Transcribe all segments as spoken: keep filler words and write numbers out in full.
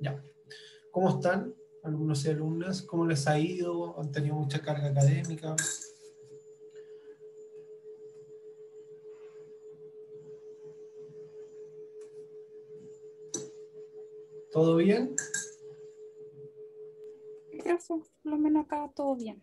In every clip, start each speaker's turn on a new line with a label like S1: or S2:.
S1: Ya. ¿Cómo están, alumnos y alumnas? ¿Cómo les ha ido? ¿Han tenido mucha carga académica? ¿Todo bien?
S2: Gracias, por lo menos acá todo bien.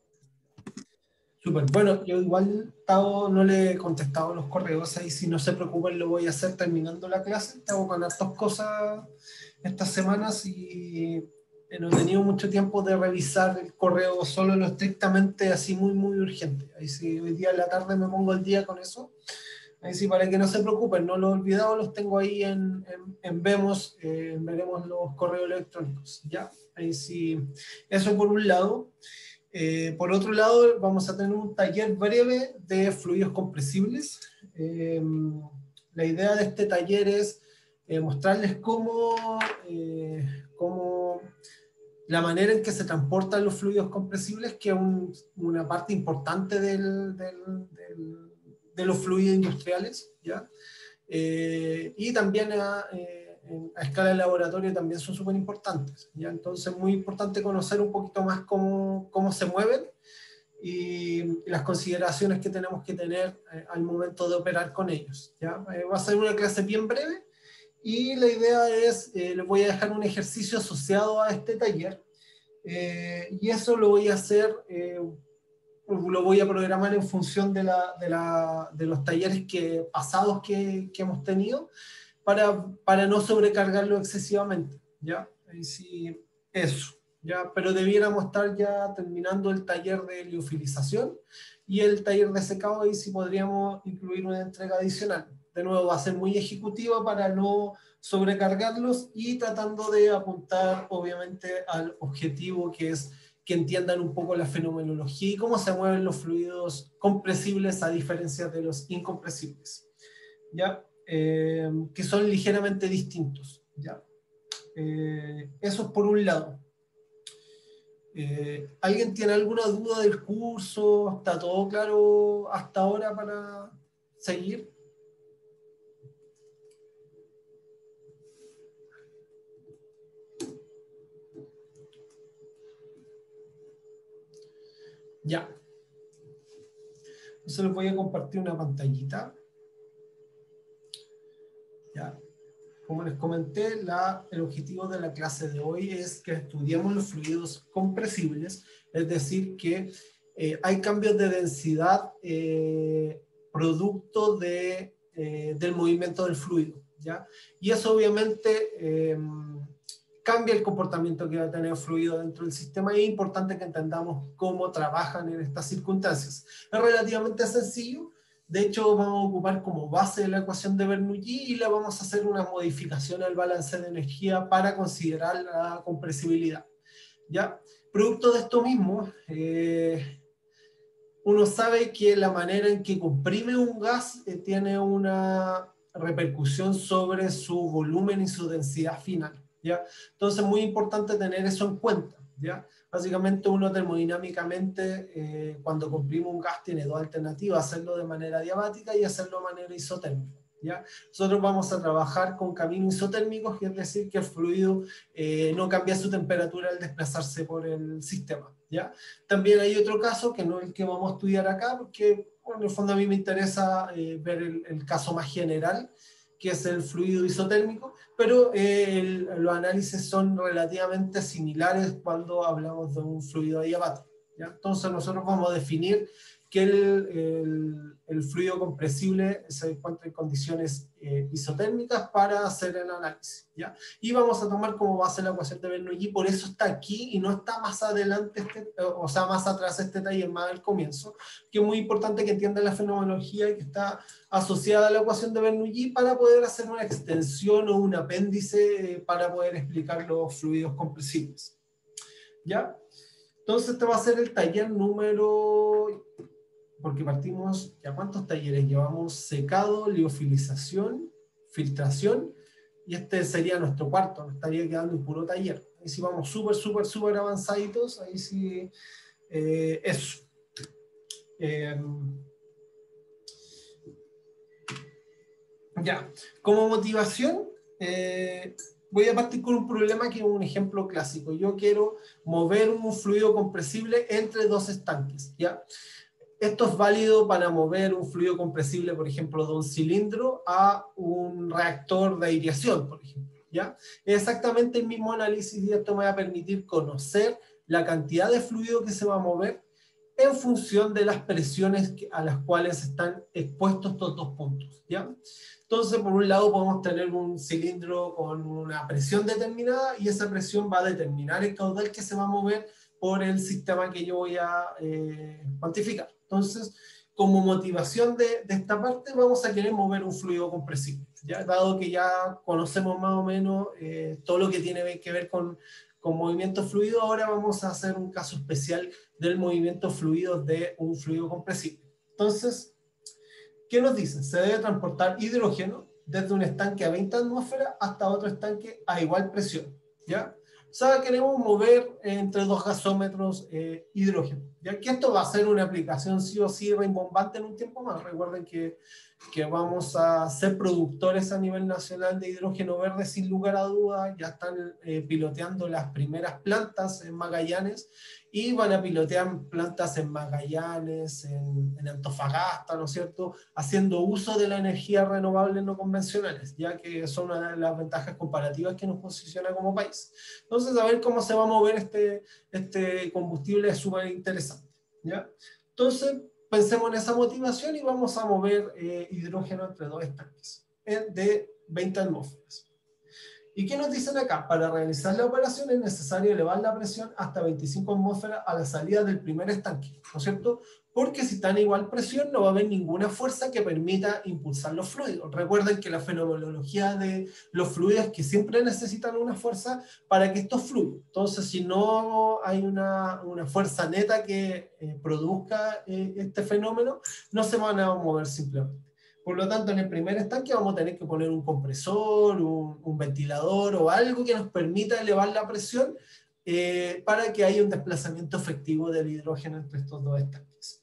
S1: Súper. Bueno, yo igual Tavo, no le he contestado los correos, ahí si no se preocupen lo voy a hacer terminando la clase. Estamos con hartas cosas estas semanas y no he tenido mucho tiempo de revisar el correo, solo lo estrictamente así muy, muy urgente. Ahí sí, hoy día en la tarde me pongo el día con eso. Ahí sí, para que no se preocupen, no los he olvidado, los tengo ahí en, en, en Vemos, eh, veremos los correos electrónicos, ¿ya? Ahí sí, eso por un lado. Eh, por otro lado, vamos a tener un taller breve de fluidos compresibles. Eh, la idea de este taller es eh, mostrarles cómo, eh, cómo la manera en que se transportan los fluidos compresibles, que es un, una parte importante del, del, del, de los fluidos industriales, ¿ya? Eh, y también a, eh, a escala de laboratorio también son súper importantes, ¿ya? Entonces es muy importante conocer un poquito más cómo, cómo se mueven y, y las consideraciones que tenemos que tener eh, al momento de operar con ellos, ¿ya? Eh, va a ser una clase bien breve y la idea es, eh, les voy a dejar un ejercicio asociado a este taller eh, y eso lo voy a hacer, eh, lo voy a programar en función de, la, de, la, de los talleres que, pasados que, que hemos tenido para, para no sobrecargarlo excesivamente, ¿ya? Ahí sí, eso, ¿ya? Pero debiéramos estar ya terminando el taller de liofilización y el taller de secado, ahí sí podríamos incluir una entrega adicional. De nuevo, va a ser muy ejecutiva para no sobrecargarlos y tratando de apuntar, obviamente, al objetivo que es que entiendan un poco la fenomenología y cómo se mueven los fluidos compresibles a diferencia de los incompresibles, ¿ya? Eh, que son ligeramente distintos, ¿ya? Eh, eso es por un lado. Eh, ¿Alguien tiene alguna duda del curso? ¿Está todo claro hasta ahora para seguir? Ya. Entonces les voy a compartir una pantallita. Ya. Como les comenté, la, el objetivo de la clase de hoy es que estudiemos los fluidos compresibles, es decir, que eh, hay cambios de densidad eh, producto de, eh, del movimiento del fluido, ¿ya? Y eso obviamente eh, cambia el comportamiento que va a tener el fluido dentro del sistema y es importante que entendamos cómo trabajan en estas circunstancias. Es relativamente sencillo. De hecho, vamos a ocupar como base de la ecuación de Bernoulli y le vamos a hacer una modificación al balance de energía para considerar la compresibilidad, ¿ya? Producto de esto mismo, eh, uno sabe que la manera en que comprime un gas eh, tiene una repercusión sobre su volumen y su densidad final, ¿ya? Entonces es muy importante tener eso en cuenta, ¿ya? Básicamente uno termodinámicamente eh, cuando comprime un gas tiene dos alternativas, hacerlo de manera diabática y hacerlo de manera isotérmica, ¿ya? Nosotros vamos a trabajar con caminos isotérmicos, que es decir, que el fluido eh, no cambia su temperatura al desplazarse por el sistema, ¿ya? También hay otro caso que no es el que vamos a estudiar acá, porque bueno, en el fondo a mí me interesa eh, ver el, el caso más general, que es el fluido isotérmico, pero eh, el, los análisis son relativamente similares cuando hablamos de un fluido adiabático, ¿ya? Entonces nosotros vamos a definir que el, el, el fluido compresible se encuentra en condiciones eh, isotérmicas para hacer el análisis, ¿ya? Y vamos a tomar como base la ecuación de Bernoulli, por eso está aquí y no está más adelante, este, o sea, más atrás este taller, más al comienzo, que es muy importante que entiendan la fenomenología que está asociada a la ecuación de Bernoulli para poder hacer una extensión o un apéndice eh, para poder explicar los fluidos compresibles, ¿ya? Entonces este va a ser el taller número, porque partimos, ¿ya cuántos talleres llevamos? Secado, liofilización, filtración, y este sería nuestro cuarto, nos estaría quedando un puro taller. Ahí sí vamos súper, súper, súper avanzaditos, ahí sí, eh, eso. Eh, ya, como motivación, eh, voy a partir con un problema que es un ejemplo clásico. Yo quiero mover un fluido compresible entre dos estanques, ¿ya? Esto es válido para mover un fluido compresible, por ejemplo, de un cilindro a un reactor de aireación, por ejemplo, ¿ya? Es exactamente el mismo análisis y esto me va a permitir conocer la cantidad de fluido que se va a mover en función de las presiones a las cuales están expuestos estos dos puntos, ¿ya? Entonces, por un lado podemos tener un cilindro con una presión determinada y esa presión va a determinar el caudal que se va a mover por el sistema que yo voy a eh, cuantificar. Entonces, como motivación de, de esta parte, vamos a querer mover un fluido compresible, ¿ya? Dado que ya conocemos más o menos eh, todo lo que tiene que ver con, con movimiento fluido, ahora vamos a hacer un caso especial del movimiento fluido de un fluido compresible. Entonces, ¿qué nos dicen? Se debe transportar hidrógeno desde un estanque a veinte atmósferas hasta otro estanque a igual presión, ¿ya? O sea, queremos mover entre dos gasómetros eh, hidrógeno, ya que esto va a ser una aplicación sí o sí rimbombante en un tiempo más. Recuerden que, que vamos a ser productores a nivel nacional de hidrógeno verde sin lugar a dudas. Ya están eh, piloteando las primeras plantas en Magallanes y van a pilotear plantas en Magallanes, en, en Antofagasta, ¿no es cierto?, haciendo uso de la energía renovable no convencionales, ya que son una de las ventajas comparativas que nos posiciona como país. Entonces, a ver cómo se va a mover este, este combustible es súper interesante, ¿ya? Entonces, pensemos en esa motivación y vamos a mover eh, hidrógeno entre dos estanques eh, de veinte atmósferas. ¿Y qué nos dicen acá? Para realizar la operación es necesario elevar la presión hasta veinticinco atmósferas a la salida del primer estanque, ¿no es cierto? Porque si está en igual presión no va a haber ninguna fuerza que permita impulsar los fluidos. Recuerden que la fenomenología de los fluidos es que siempre necesitan una fuerza para que estos fluyan. Entonces, si no hay una, una fuerza neta que eh, produzca eh, este fenómeno, no se van a mover simplemente. Por lo tanto, en el primer estanque vamos a tener que poner un compresor, un, un ventilador o algo que nos permita elevar la presión eh, para que haya un desplazamiento efectivo del hidrógeno entre estos dos estanques.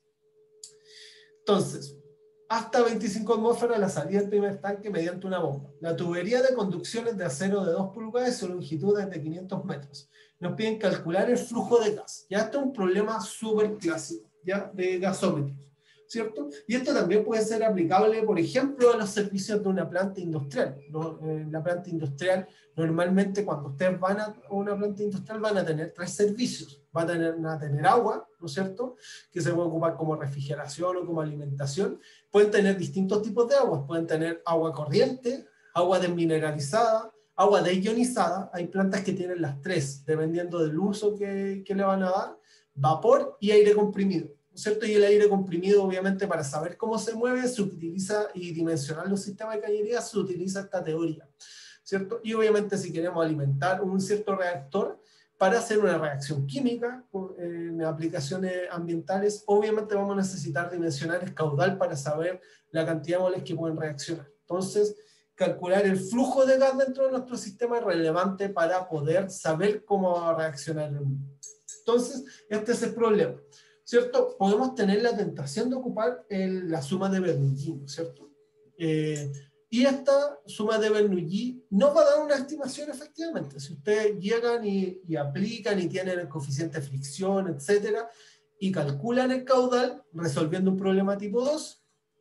S1: Entonces, hasta veinticinco atmósferas la salida del primer estanque mediante una bomba. La tubería de conducción es de acero de dos pulgadas y su longitud es de quinientos metros. Nos piden calcular el flujo de gas. Ya esto es un problema súper clásico, ¿ya? De gasómetros, ¿cierto? Y esto también puede ser aplicable, por ejemplo, a los servicios de una planta industrial, ¿no? En la planta industrial, normalmente cuando ustedes van a una planta industrial van a tener tres servicios. Van a tener, van a tener agua, ¿no es cierto?, que se puede ocupar como refrigeración o como alimentación. Pueden tener distintos tipos de aguas. Pueden tener agua corriente, agua desmineralizada, agua deionizada. Hay plantas que tienen las tres, dependiendo del uso que, que le van a dar. Vapor y aire comprimido, ¿no es cierto? Y el aire comprimido, obviamente, para saber cómo se mueve, se utiliza, y dimensionar los sistemas de cañería, se utiliza esta teoría, ¿cierto? Y obviamente si queremos alimentar un cierto reactor para hacer una reacción química en aplicaciones ambientales, obviamente vamos a necesitar dimensionar el caudal para saber la cantidad de moles que pueden reaccionar. Entonces, calcular el flujo de gas dentro de nuestro sistema es relevante para poder saber cómo va a reaccionar el mismo. Entonces, este es el problema, ¿cierto? Podemos tener la tentación de ocupar el, la suma de Bernoulli, ¿cierto? Eh, y esta suma de Bernoulli no va a dar una estimación efectivamente. Si ustedes llegan y, y aplican y tienen el coeficiente de fricción, etcétera, y calculan el caudal, resolviendo un problema tipo dos,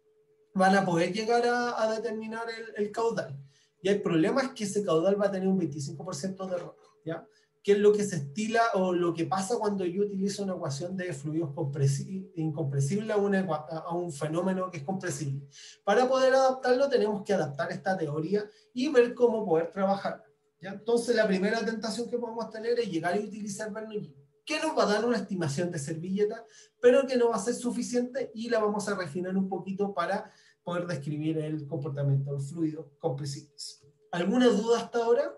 S1: van a poder llegar a, a determinar el, el caudal. Y el problema es que ese caudal va a tener un veinticinco por ciento de error, ¿ya? ¿Qué es lo que se estila o lo que pasa cuando yo utilizo una ecuación de fluidos incompresibles a, una, a un fenómeno que es compresible? Para poder adaptarlo tenemos que adaptar esta teoría y ver cómo poder trabajar, ¿ya? Entonces la primera tentación que podemos tener es llegar y utilizar Bernoulli, que nos va a dar una estimación de servilleta, pero que no va a ser suficiente y la vamos a refinar un poquito para poder describir el comportamiento de los fluidos compresibles. ¿Alguna duda hasta ahora?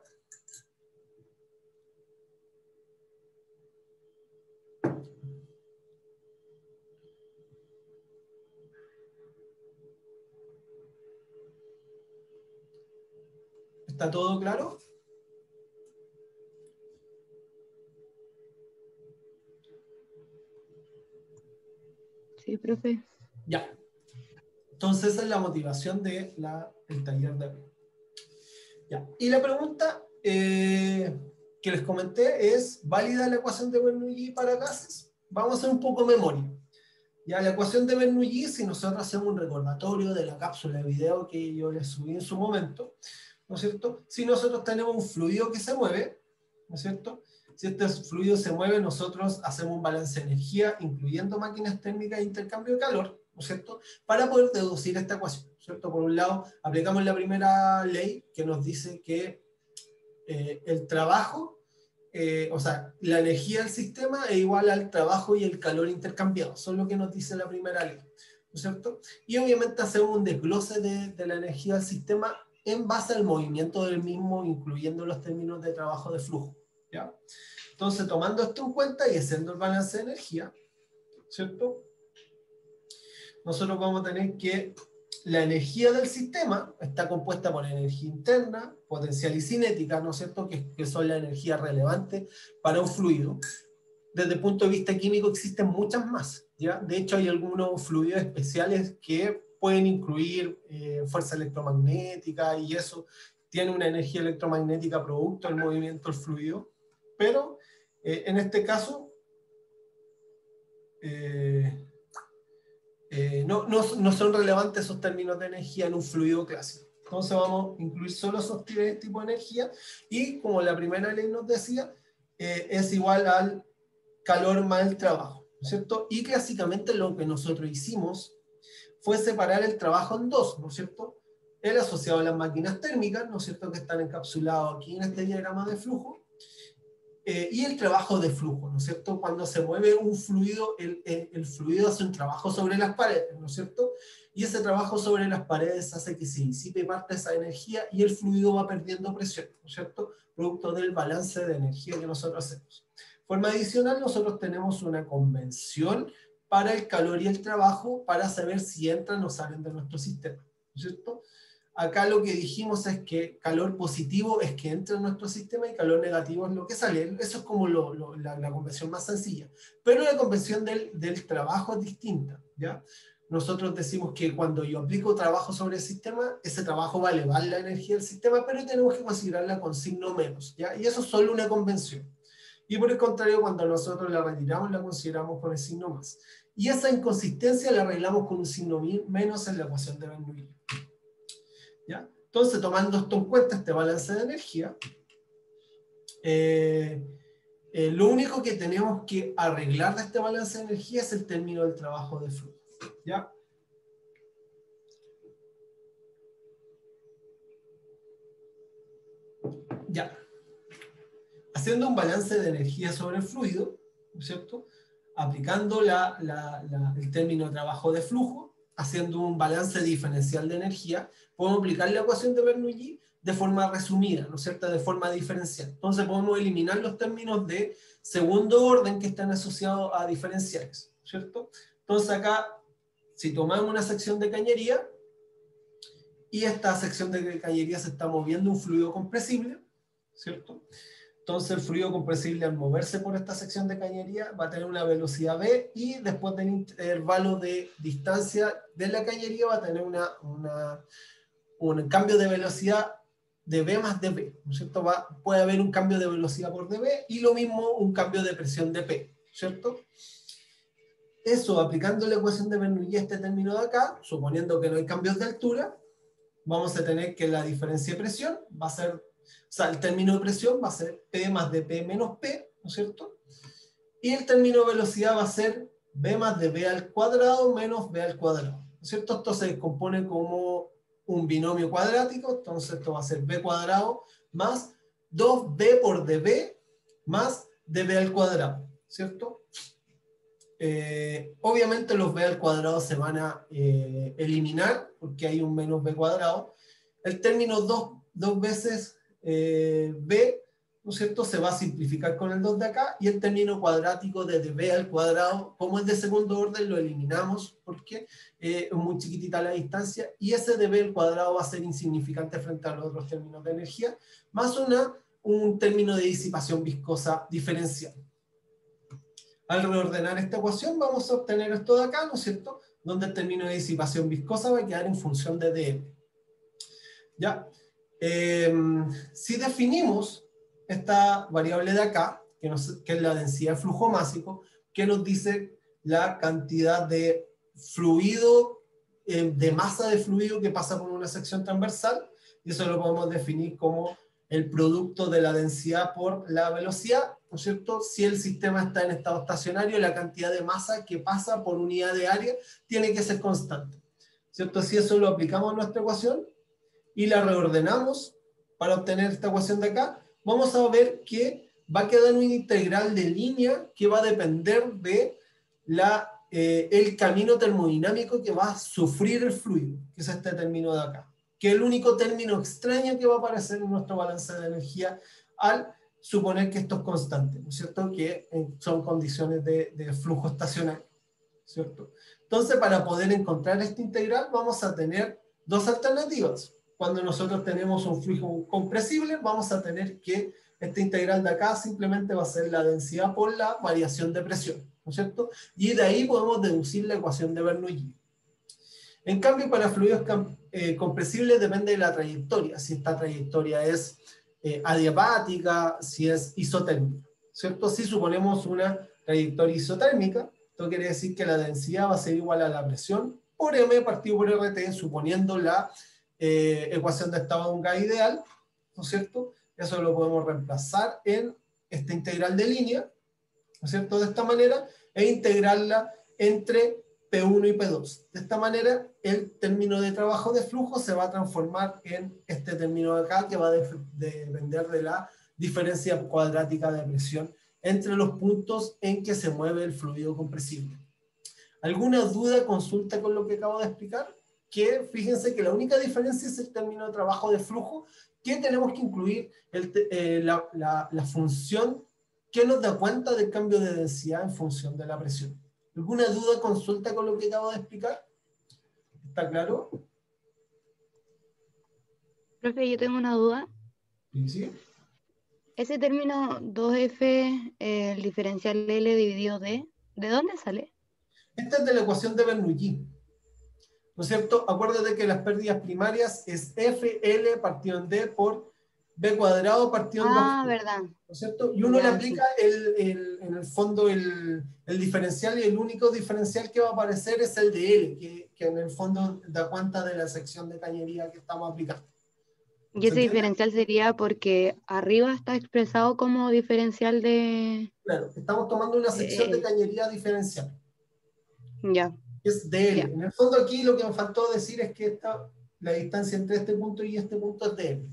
S1: ¿Está todo claro?
S2: Sí, profe.
S1: Ya. Entonces esa es la motivación del de taller de hoy. Ya. Y la pregunta eh, que les comenté es válida la ecuación de Bernoulli para gases. Vamos a hacer un poco de memoria. Ya, la ecuación de Bernoulli, si nosotros hacemos un recordatorio de la cápsula de video que yo les subí en su momento, ¿no es cierto? Si nosotros tenemos un fluido que se mueve, ¿no es cierto? Si este fluido se mueve, nosotros hacemos un balance de energía, incluyendo máquinas térmicas e intercambio de calor, ¿no es cierto? Para poder deducir esta ecuación, ¿no es cierto? Por un lado, aplicamos la primera ley que nos dice que eh, el trabajo, Eh, o sea, la energía del sistema es igual al trabajo y el calor intercambiado. Eso es lo que nos dice la primera ley, ¿no es cierto? Y obviamente hacemos un desglose de, de la energía del sistema en base al movimiento del mismo, incluyendo los términos de trabajo de flujo, ¿ya? Entonces, tomando esto en cuenta y haciendo el balance de energía, ¿cierto? Nosotros vamos a tener que la energía del sistema está compuesta por energía interna, potencial y cinética, ¿no es cierto?, que, que son las energías relevantes para un fluido. Desde el punto de vista químico existen muchas más, ¿ya? De hecho, hay algunos fluidos especiales que pueden incluir eh, fuerza electromagnética y eso tiene una energía electromagnética producto del movimiento del fluido, pero eh, en este caso eh, Eh, no, no, no son relevantes esos términos de energía en un fluido clásico. Entonces vamos a incluir solo esos tipos de energía y como la primera ley nos decía, eh, es igual al calor más el trabajo, ¿no es cierto? Y clásicamente lo que nosotros hicimos fue separar el trabajo en dos, ¿no es cierto? El asociado a las máquinas térmicas, ¿no es cierto?, que están encapsulados aquí en este diagrama de flujo, Eh, y el trabajo de flujo, ¿no es cierto? Cuando se mueve un fluido, el, el, el fluido hace un trabajo sobre las paredes, ¿no es cierto? Y ese trabajo sobre las paredes hace que se disipe parte de esa energía y el fluido va perdiendo presión, ¿no es cierto? Producto del balance de energía que nosotros hacemos. De forma adicional, nosotros tenemos una convención para el calor y el trabajo para saber si entran o salen de nuestro sistema, ¿no es cierto? Acá lo que dijimos es que calor positivo es que entra en nuestro sistema y calor negativo es lo que sale. Eso es como lo, lo, la, la convención más sencilla. Pero la convención del, del trabajo es distinta, ¿ya? Nosotros decimos que cuando yo aplico trabajo sobre el sistema, ese trabajo va a elevar la energía del sistema, pero tenemos que considerarla con signo menos, ¿ya? Y eso es solo una convención. Y por el contrario, cuando nosotros la retiramos, la consideramos con el signo más. Y esa inconsistencia la arreglamos con un signo menos en la ecuación de Bernoulli. ¿Ya? Entonces, tomando esto en cuenta, este balance de energía, eh, eh, lo único que tenemos que arreglar de este balance de energía es el término del trabajo de flujo, ¿ya? Ya. Haciendo un balance de energía sobre el fluido, ¿no es cierto? Aplicando la, la, la, el término de trabajo de flujo, haciendo un balance diferencial de energía, podemos aplicar la ecuación de Bernoulli de forma resumida, ¿no es cierto?, de forma diferencial. Entonces podemos eliminar los términos de segundo orden que están asociados a diferenciales, ¿cierto? Entonces acá, si tomamos una sección de cañería, y esta sección de cañería se está moviendo un fluido compresible, ¿cierto? Entonces el fluido compresible al moverse por esta sección de cañería va a tener una velocidad V y después del intervalo de distancia de la cañería va a tener una, una, un cambio de velocidad de V más dV, ¿no es cierto? Va, puede haber un cambio de velocidad por dV y lo mismo un cambio de presión de P, ¿cierto? Eso, aplicando la ecuación de Bernoulli a este término de acá, suponiendo que no hay cambios de altura, vamos a tener que la diferencia de presión va a ser, o sea, el término de presión va a ser P más dP menos P, ¿no es cierto? Y el término de velocidad va a ser V más dV al cuadrado menos V al cuadrado, ¿no es cierto? Esto se descompone como un binomio cuadrático, entonces esto va a ser V cuadrado más dos V por dV más dV al cuadrado, ¿cierto? Eh, obviamente los V al cuadrado se van a eh, eliminar porque hay un menos V cuadrado. El término dos, dos veces eh, V, ¿no es cierto?, se va a simplificar con el dos de acá y el término cuadrático de dV al cuadrado, como es de segundo orden, lo eliminamos porque eh, es muy chiquitita la distancia y ese dV al cuadrado va a ser insignificante frente a los otros términos de energía, más una, un término de disipación viscosa diferencial. Al reordenar esta ecuación vamos a obtener esto de acá, ¿no es cierto?, donde el término de disipación viscosa va a quedar en función de dm. ¿Ya? Eh, si definimos esta variable de acá, que, nos, que es la densidad de flujo másico, que nos dice la cantidad de fluido, eh, de masa de fluido que pasa por una sección transversal, y eso lo podemos definir como el producto de la densidad por la velocidad, ¿no es cierto? Si el sistema está en estado estacionario, la cantidad de masa que pasa por unidad de área tiene que ser constante, ¿cierto? Si eso lo aplicamos a nuestra ecuación y la reordenamos para obtener esta ecuación de acá, vamos a ver que va a quedar una integral de línea que va a depender de la, eh, el camino termodinámico que va a sufrir el fluido, que es este término de acá, que es el único término extraño que va a aparecer en nuestro balance de energía al suponer que esto es constante, ¿no es cierto? Que eh, son condiciones de, de flujo estacionario, ¿cierto? Entonces, para poder encontrar esta integral, vamos a tener dos alternativas. Cuando nosotros tenemos un flujo compresible, vamos a tener que esta integral de acá simplemente va a ser la densidad por la variación de presión, ¿no es cierto? Y de ahí podemos deducir la ecuación de Bernoulli. En cambio, para fluidos eh, compresibles depende de la trayectoria, si esta trayectoria es eh, adiabática, si es isotérmica, ¿cierto? Si suponemos una trayectoria isotérmica, esto quiere decir que la densidad va a ser igual a la presión por M partido por R T, suponiendo la eh, ecuación de estado de un gas ideal, ¿no es cierto? Eso lo podemos reemplazar en esta integral de línea, ¿no es cierto? De esta manera, e integrarla entre P uno y P dos. De esta manera, el término de trabajo de flujo se va a transformar en este término de acá, que va a de, de depender de la diferencia cuadrática de presión entre los puntos en que se mueve el fluido compresible. ¿Alguna duda, consulta con lo que acabo de explicar? Que fíjense que la única diferencia es el término de trabajo de flujo, que tenemos que incluir el, eh, la, la, la función que nos da cuenta del cambio de densidad en función de la presión. ¿Alguna duda, consulta con lo que acabo de explicar? ¿Está claro?
S2: Profe, yo tengo una duda.
S1: ¿Sí? ¿Sí?
S2: Ese término dos F, eh, el diferencial L dividido D, ¿de dónde sale?
S1: Esta es de la ecuación de Bernoulli, ¿no es cierto? Acuérdate que las pérdidas primarias es F L partido en D por B cuadrado partido en dos
S2: Ah,
S1: G,
S2: verdad.
S1: ¿no es cierto? Y uno le
S2: Ya,
S1: aplica
S2: sí.
S1: el, el, en el fondo el, el diferencial, y el único diferencial que va a aparecer es el de L, que, que en el fondo da cuenta de la sección de cañería que estamos aplicando.
S2: Y
S1: ¿Se
S2: ese
S1: entiende?
S2: diferencial sería porque arriba está expresado como diferencial de...
S1: Claro, estamos tomando una sección de
S2: eh,
S1: cañería diferencial,
S2: ya,
S1: que es de L.
S2: ya.
S1: En el fondo aquí lo que me faltó decir es que esta, la distancia entre este punto y este punto es de L.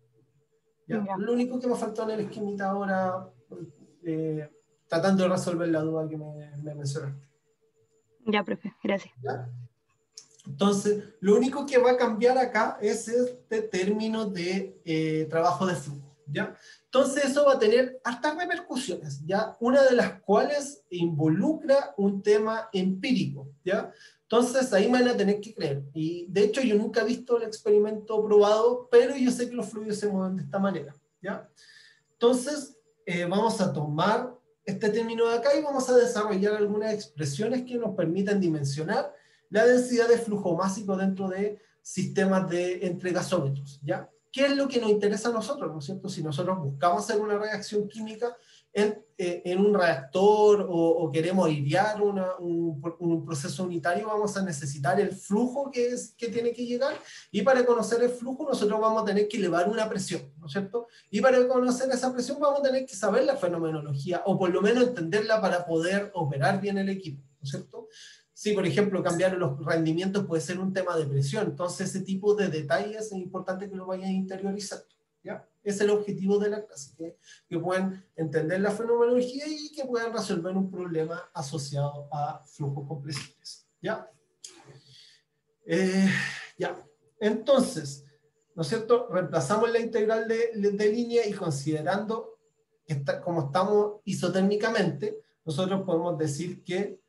S1: ¿Ya?
S2: Ya,
S1: Lo único que me faltó en el esquemita ahora, eh, tratando de resolver la duda que me, me mencionaste.
S2: ya, profe, gracias.
S1: ¿Ya? Entonces, lo único que va a cambiar acá es este término de eh, trabajo de flujo, ¿ya? Entonces, eso va a tener hartas repercusiones, ¿ya? Una de las cuales involucra un tema empírico, ¿ya? Entonces, ahí me van a tener que creer. Y, de hecho, yo nunca he visto el experimento probado, pero yo sé que los fluidos se mueven de esta manera, ¿ya? Entonces, eh, vamos a tomar este término de acá y vamos a desarrollar algunas expresiones que nos permitan dimensionar la densidad de flujo másico dentro de sistemas de entre gasómetros, ¿ya? ¿Qué es lo que nos interesa a nosotros, no es cierto? Si nosotros buscamos hacer una reacción química en, eh, en un reactor o, o queremos airear una, un, un proceso unitario, vamos a necesitar el flujo que, es, que tiene que llegar, y para conocer el flujo nosotros vamos a tener que elevar una presión, ¿no es cierto? Y para conocer esa presión vamos a tener que saber la fenomenología, o por lo menos entenderla para poder operar bien el equipo, ¿no es cierto? Si, por ejemplo, cambiar los rendimientos puede ser un tema de presión, entonces ese tipo de detalles es importante que lo vayan interiorizando, ¿ya? Ese es el objetivo de la clase, que, que puedan entender la fenomenología y que puedan resolver un problema asociado a flujos compresibles, ¿ya? Eh, ya, entonces, ¿no es cierto? Reemplazamos la integral de, de línea y considerando que está, como estamos isotérmicamente, nosotros podemos decir que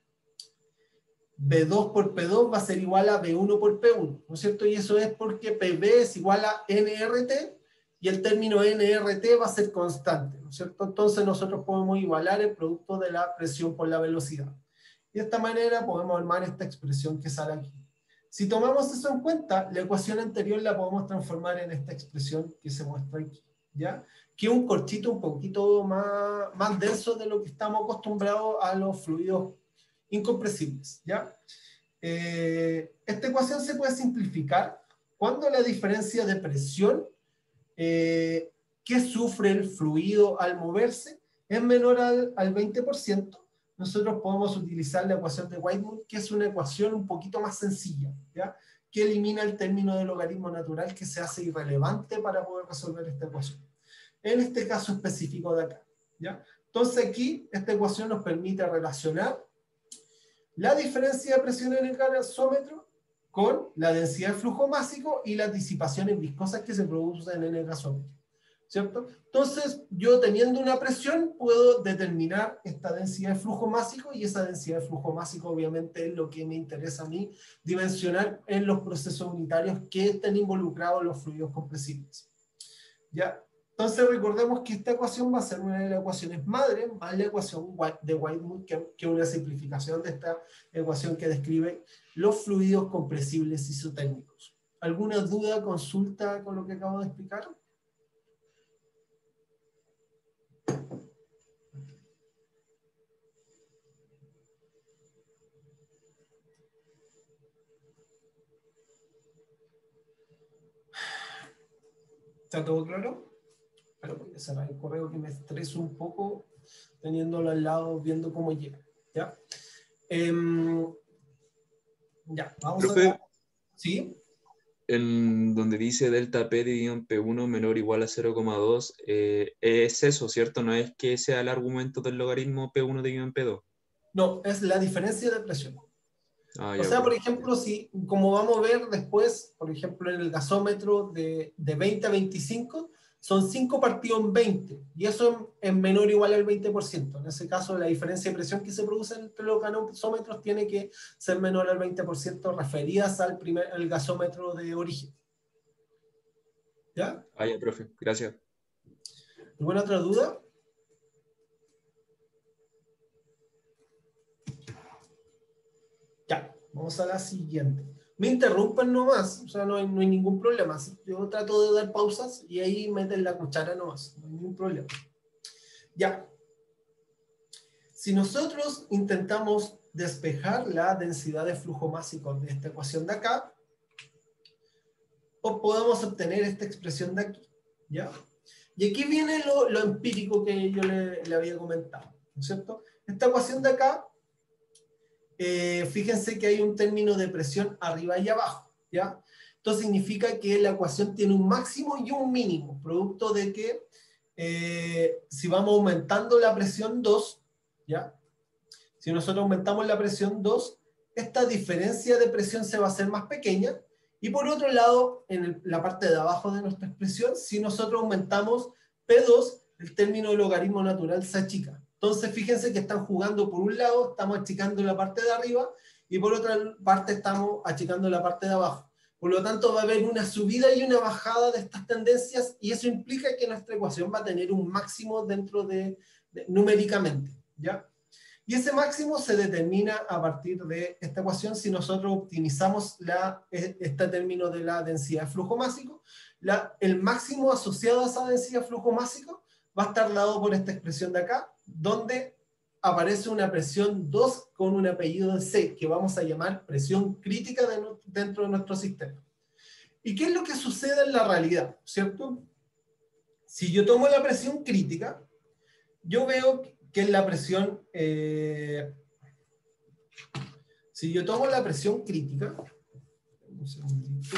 S1: B dos por P dos va a ser igual a B uno por P uno, ¿no es cierto? Y eso es porque P B es igual a N R T y el término N R T va a ser constante, ¿no es cierto? Entonces nosotros podemos igualar el producto de la presión por la velocidad. Y de esta manera podemos armar esta expresión que sale aquí. Si tomamos eso en cuenta, la ecuación anterior la podemos transformar en esta expresión que se muestra aquí, ¿ya? Que es un corchito un poquito más, más denso de lo que estamos acostumbrados a los fluidos incompresibles, ¿ya? Eh, esta ecuación se puede simplificar cuando la diferencia de presión eh, que sufre el fluido al moverse es menor al, al veinte por ciento. Nosotros podemos utilizar la ecuación de Weidmuth, que es una ecuación un poquito más sencilla, ¿ya? Que elimina el término de logaritmo natural que se hace irrelevante para poder resolver esta ecuación. En este caso específico de acá, ¿ya? Entonces aquí esta ecuación nos permite relacionar la diferencia de presión en el gasómetro con la densidad de flujo másico y las disipaciones viscosas que se producen en el gasómetro, ¿cierto? Entonces, yo teniendo una presión puedo determinar esta densidad de flujo másico, y esa densidad de flujo másico obviamente es lo que me interesa a mí dimensionar en los procesos unitarios que estén involucrados en los fluidos compresibles, ¿ya? Entonces recordemos que esta ecuación va a ser una de las ecuaciones madre más la ecuación de Weidmuth, que es una simplificación de esta ecuación que describe los fluidos compresibles isotérmicos. ¿Alguna duda, consulta con lo que acabo de explicar? ¿Está todo claro? Pero voy a cerrar el correo que me estreso un poco teniéndolo al lado, viendo cómo llega, ¿ya? Eh, ya, vamos
S3: Profe,
S1: a... ¿Sí?
S3: en donde dice delta P dividido en P uno menor o igual a cero coma dos, eh, es eso, ¿cierto? No es que sea el argumento del logaritmo P uno dividido en P dos.
S1: No, es la diferencia de presión.
S3: Ah,
S1: O
S3: ya,
S1: sea,
S3: ok.
S1: por ejemplo, si, como vamos a ver después, por ejemplo, en el gasómetro de, de veinte a veinticinco, son cinco partidos en veinte, y eso es menor o igual al veinte por ciento. En ese caso, la diferencia de presión que se produce entre los gasómetros tiene que ser menor al veinte por ciento referidas al, primer, al gasómetro de origen. ¿Ya?
S3: Ah, ya, profe, gracias.
S1: ¿Alguna otra duda? Ya, vamos a la siguiente. Me interrumpen nomás, o sea, no hay, no hay ningún problema. Yo trato de dar pausas y ahí meten la cuchara nomás, no hay ningún problema. Ya. Si nosotros intentamos despejar la densidad de flujo másico de esta ecuación de acá, o podemos obtener esta expresión de aquí, ¿ya? Y aquí viene lo, lo empírico que yo le, le había comentado, ¿no es cierto? Esta ecuación de acá, Eh, fíjense que hay un término de presión arriba y abajo, ¿ya? Esto significa que la ecuación tiene un máximo y un mínimo, producto de que eh, si vamos aumentando la presión dos, ¿ya? Si nosotros aumentamos la presión dos, esta diferencia de presión se va a hacer más pequeña, y por otro lado, en el, la parte de abajo de nuestra expresión, si nosotros aumentamos P dos, el término de logaritmo natural se achica. Entonces, fíjense que están jugando por un lado, estamos achicando la parte de arriba, y por otra parte estamos achicando la parte de abajo. Por lo tanto, va a haber una subida y una bajada de estas tendencias, y eso implica que nuestra ecuación va a tener un máximo dentro de, de numéricamente, ¿ya? Y ese máximo se determina a partir de esta ecuación si nosotros optimizamos la, este término de la densidad de flujo másico. La, el máximo asociado a esa densidad de flujo másico va a estar dado por esta expresión de acá, donde aparece una presión dos con un apellido de C, que vamos a llamar presión crítica de no, dentro de nuestro sistema. ¿Y qué es lo que sucede en la realidad? ¿Cierto? Si yo tomo la presión crítica, yo veo que es la presión, eh, si yo tomo la presión crítica, un segundito.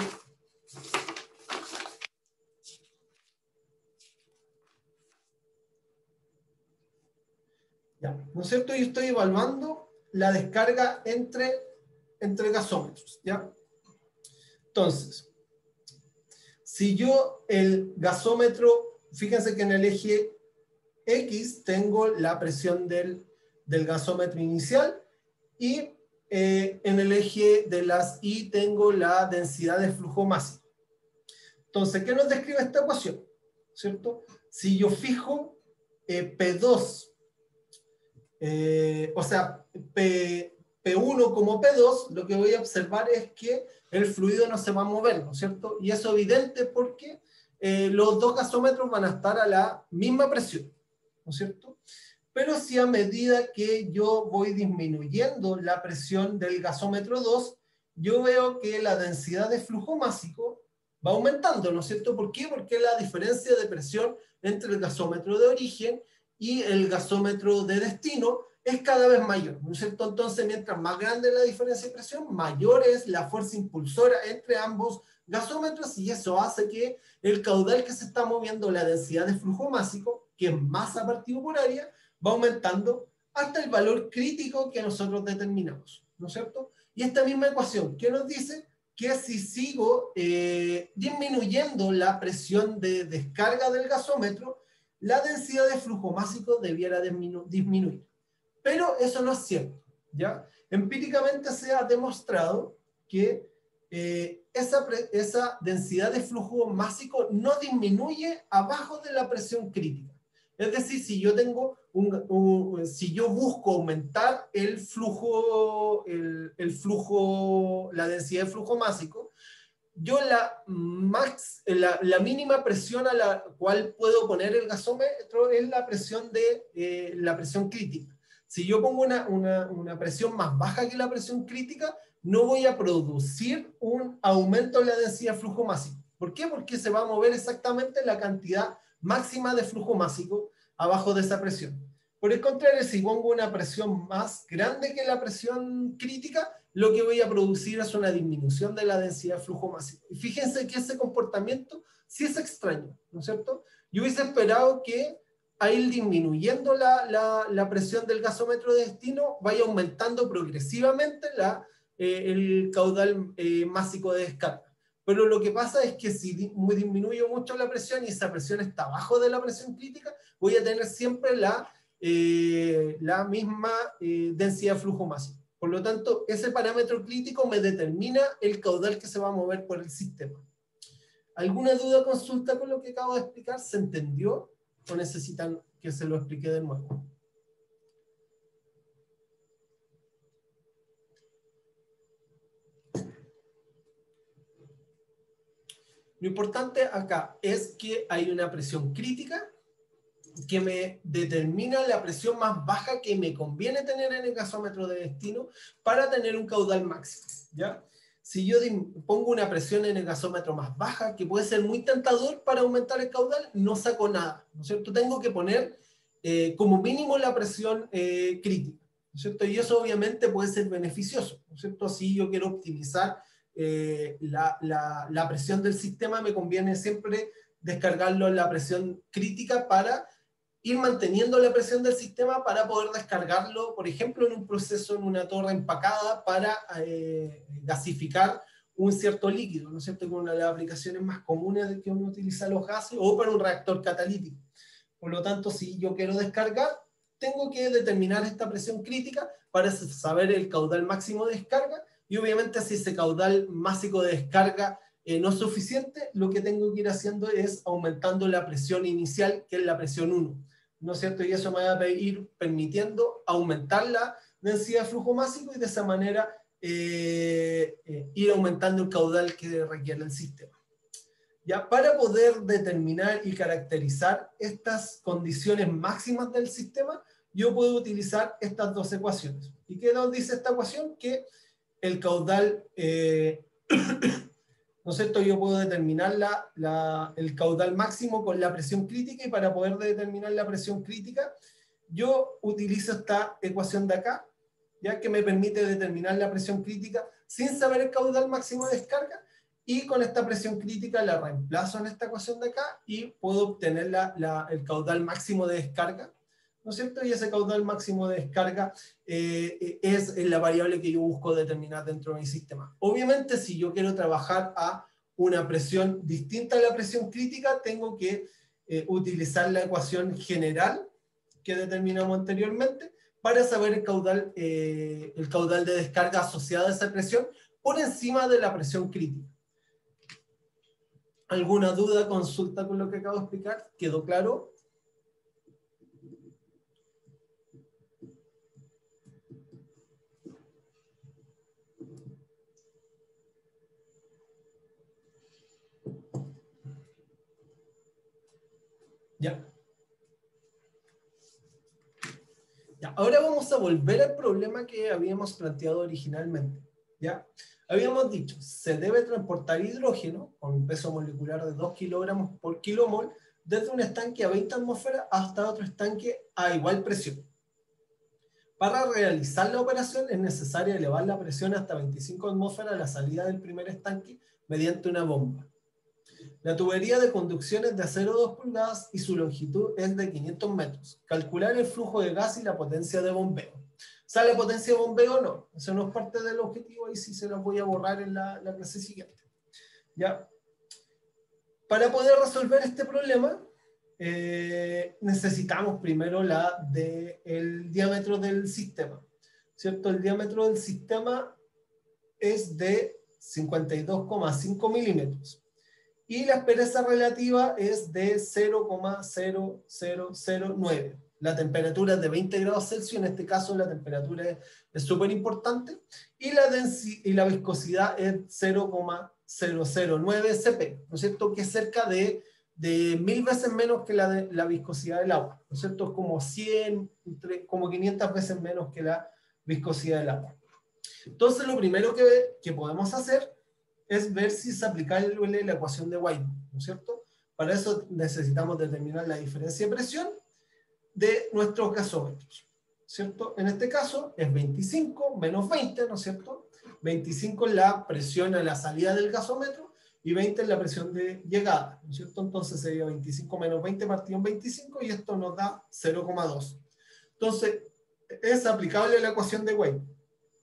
S1: Ya, ¿no es cierto? Yo estoy evaluando la descarga entre, entre gasómetros, ¿ya? Entonces, si yo el gasómetro, fíjense que en el eje X tengo la presión del, del gasómetro inicial, y eh, en el eje de las Y tengo la densidad de flujo másico. Entonces, ¿qué nos describe esta ecuación? ¿Cierto? Si yo fijo eh, P dos, eh, o sea, P, P uno como P dos, lo que voy a observar es que el fluido no se va a mover, ¿no es cierto? Y eso es evidente porque eh, los dos gasómetros van a estar a la misma presión, ¿no es cierto? Pero si a medida que yo voy disminuyendo la presión del gasómetro dos, yo veo que la densidad de flujo másico va aumentando, ¿no es cierto? ¿Por qué? Porque la diferencia de presión entre el gasómetro de origen y el gasómetro de destino es cada vez mayor, ¿no es cierto? Entonces, mientras más grande es la diferencia de presión, mayor es la fuerza impulsora entre ambos gasómetros, y eso hace que el caudal que se está moviendo, la densidad de flujo másico, que es masa partido por área, va aumentando hasta el valor crítico que nosotros determinamos, ¿no es cierto? Y esta misma ecuación, ¿qué nos dice? Que si sigo eh, disminuyendo la presión de descarga del gasómetro, la densidad de flujo másico debiera disminu disminuir. Pero eso no es cierto, ¿ya? Empíricamente se ha demostrado que eh, esa, esa densidad de flujo másico no disminuye abajo de la presión crítica. Es decir, si yo tengo un, un, si yo busco aumentar el flujo, el, el flujo, la densidad de flujo másico, yo la, max, la, la mínima presión a la cual puedo poner el gasómetro es la presión, de, eh, la presión crítica. Si yo pongo una, una, una presión más baja que la presión crítica, no voy a producir un aumento en la densidad de flujo másico. ¿Por qué? Porque se va a mover exactamente la cantidad máxima de flujo másico abajo de esa presión. Por el contrario, si pongo una presión más grande que la presión crítica, lo que voy a producir es una disminución de la densidad de flujo másico. Y fíjense que ese comportamiento sí es extraño, ¿no es cierto? Yo hubiese esperado que a ir disminuyendo la, la, la presión del gasómetro de destino vaya aumentando progresivamente la, eh, el caudal eh, másico de descarga. Pero lo que pasa es que si disminuyo mucho la presión y esa presión está abajo de la presión crítica, voy a tener siempre la, eh, la misma eh, densidad de flujo másico. Por lo tanto, ese parámetro crítico me determina el caudal que se va a mover por el sistema. ¿Alguna duda o consulta con lo que acabo de explicar? ¿Se entendió o necesitan que se lo explique de nuevo? Lo importante acá es que hay una presión crítica que me determina la presión más baja que me conviene tener en el gasómetro de destino para tener un caudal máximo, ¿ya? Si yo pongo una presión en el gasómetro más baja, que puede ser muy tentador para aumentar el caudal, no saco nada, ¿no es cierto? Tengo que poner eh, como mínimo la presión eh, crítica, ¿no es cierto? Y eso obviamente puede ser beneficioso, ¿no es cierto? Si yo quiero optimizar eh, la, la, la presión del sistema, me conviene siempre descargarlo en la presión crítica para ir manteniendo la presión del sistema para poder descargarlo, por ejemplo, en un proceso, en una torre empacada para eh, gasificar un cierto líquido, ¿no es cierto? Con una de las aplicaciones más comunes de que uno utiliza los gases, o para un reactor catalítico. Por lo tanto, si yo quiero descargar, tengo que determinar esta presión crítica para saber el caudal máximo de descarga, y obviamente si ese caudal máximo de descarga eh, no es suficiente, lo que tengo que ir haciendo es aumentando la presión inicial, que es la presión uno. ¿No es cierto? Y eso me va a ir permitiendo aumentar la densidad de flujo másico y de esa manera eh, eh, ir aumentando el caudal que requiere el sistema. Ya, para poder determinar y caracterizar estas condiciones máximas del sistema, yo puedo utilizar estas dos ecuaciones. ¿Y qué nos dice esta ecuación? Que el caudal... Eh, ¿no es cierto? Yo puedo determinar la, la, el caudal máximo con la presión crítica, y para poder determinar la presión crítica, yo utilizo esta ecuación de acá, ya que me permite determinar la presión crítica sin saber el caudal máximo de descarga, y con esta presión crítica la reemplazo en esta ecuación de acá y puedo obtener la, la, el caudal máximo de descarga, ¿no es cierto? Y ese caudal máximo de descarga eh, es la variable que yo busco determinar dentro de mi sistema. Obviamente, si yo quiero trabajar a una presión distinta a la presión crítica, tengo que eh, utilizar la ecuación general que determinamos anteriormente para saber el caudal, eh, el caudal de descarga asociado a esa presión por encima de la presión crítica. ¿Alguna duda, consulta con lo que acabo de explicar? ¿Quedó claro? Ya. Ya. Ahora vamos a volver al problema que habíamos planteado originalmente. ¿Ya? Habíamos dicho, se debe transportar hidrógeno con un peso molecular de dos kilogramos por kilomol desde un estanque a veinte atmósferas hasta otro estanque a igual presión. Para realizar la operación es necesario elevar la presión hasta veinticinco atmósferas a la salida del primer estanque mediante una bomba. La tubería de conducción es de acero dos pulgadas y su longitud es de quinientos metros. Calcular el flujo de gas y la potencia de bombeo. ¿Sale potencia de bombeo? No. Eso no es parte del objetivo y sí se los voy a borrar en la, la clase siguiente. ¿Ya? Para poder resolver este problema, eh, necesitamos primero la de, el diámetro del sistema. ¿Cierto? El diámetro del sistema es de cincuenta y dos coma cinco milímetros. Y la aspereza relativa es de cero coma cero cero cero nueve. La temperatura es de veinte grados Celsius, en este caso la temperatura es súper importante, y la, y la viscosidad es cero coma cero cero nueve C P, ¿no es cierto? Que es cerca de, de mil veces menos que la, de, la viscosidad del agua, ¿no es cierto? Como cien, como quinientas veces menos que la viscosidad del agua. Entonces lo primero que, que podemos hacer es ver si es aplicable la ecuación de Weismann, ¿no es cierto? Para eso necesitamos determinar la diferencia de presión de nuestros gasómetros, ¿cierto? En este caso es veinticinco menos veinte, ¿no es cierto? veinticinco es la presión a la salida del gasómetro y veinte es la presión de llegada, ¿no es cierto? Entonces sería veinticinco menos veinte partido en veinticinco y esto nos da cero coma dos. Entonces, es aplicable la ecuación de Weismann,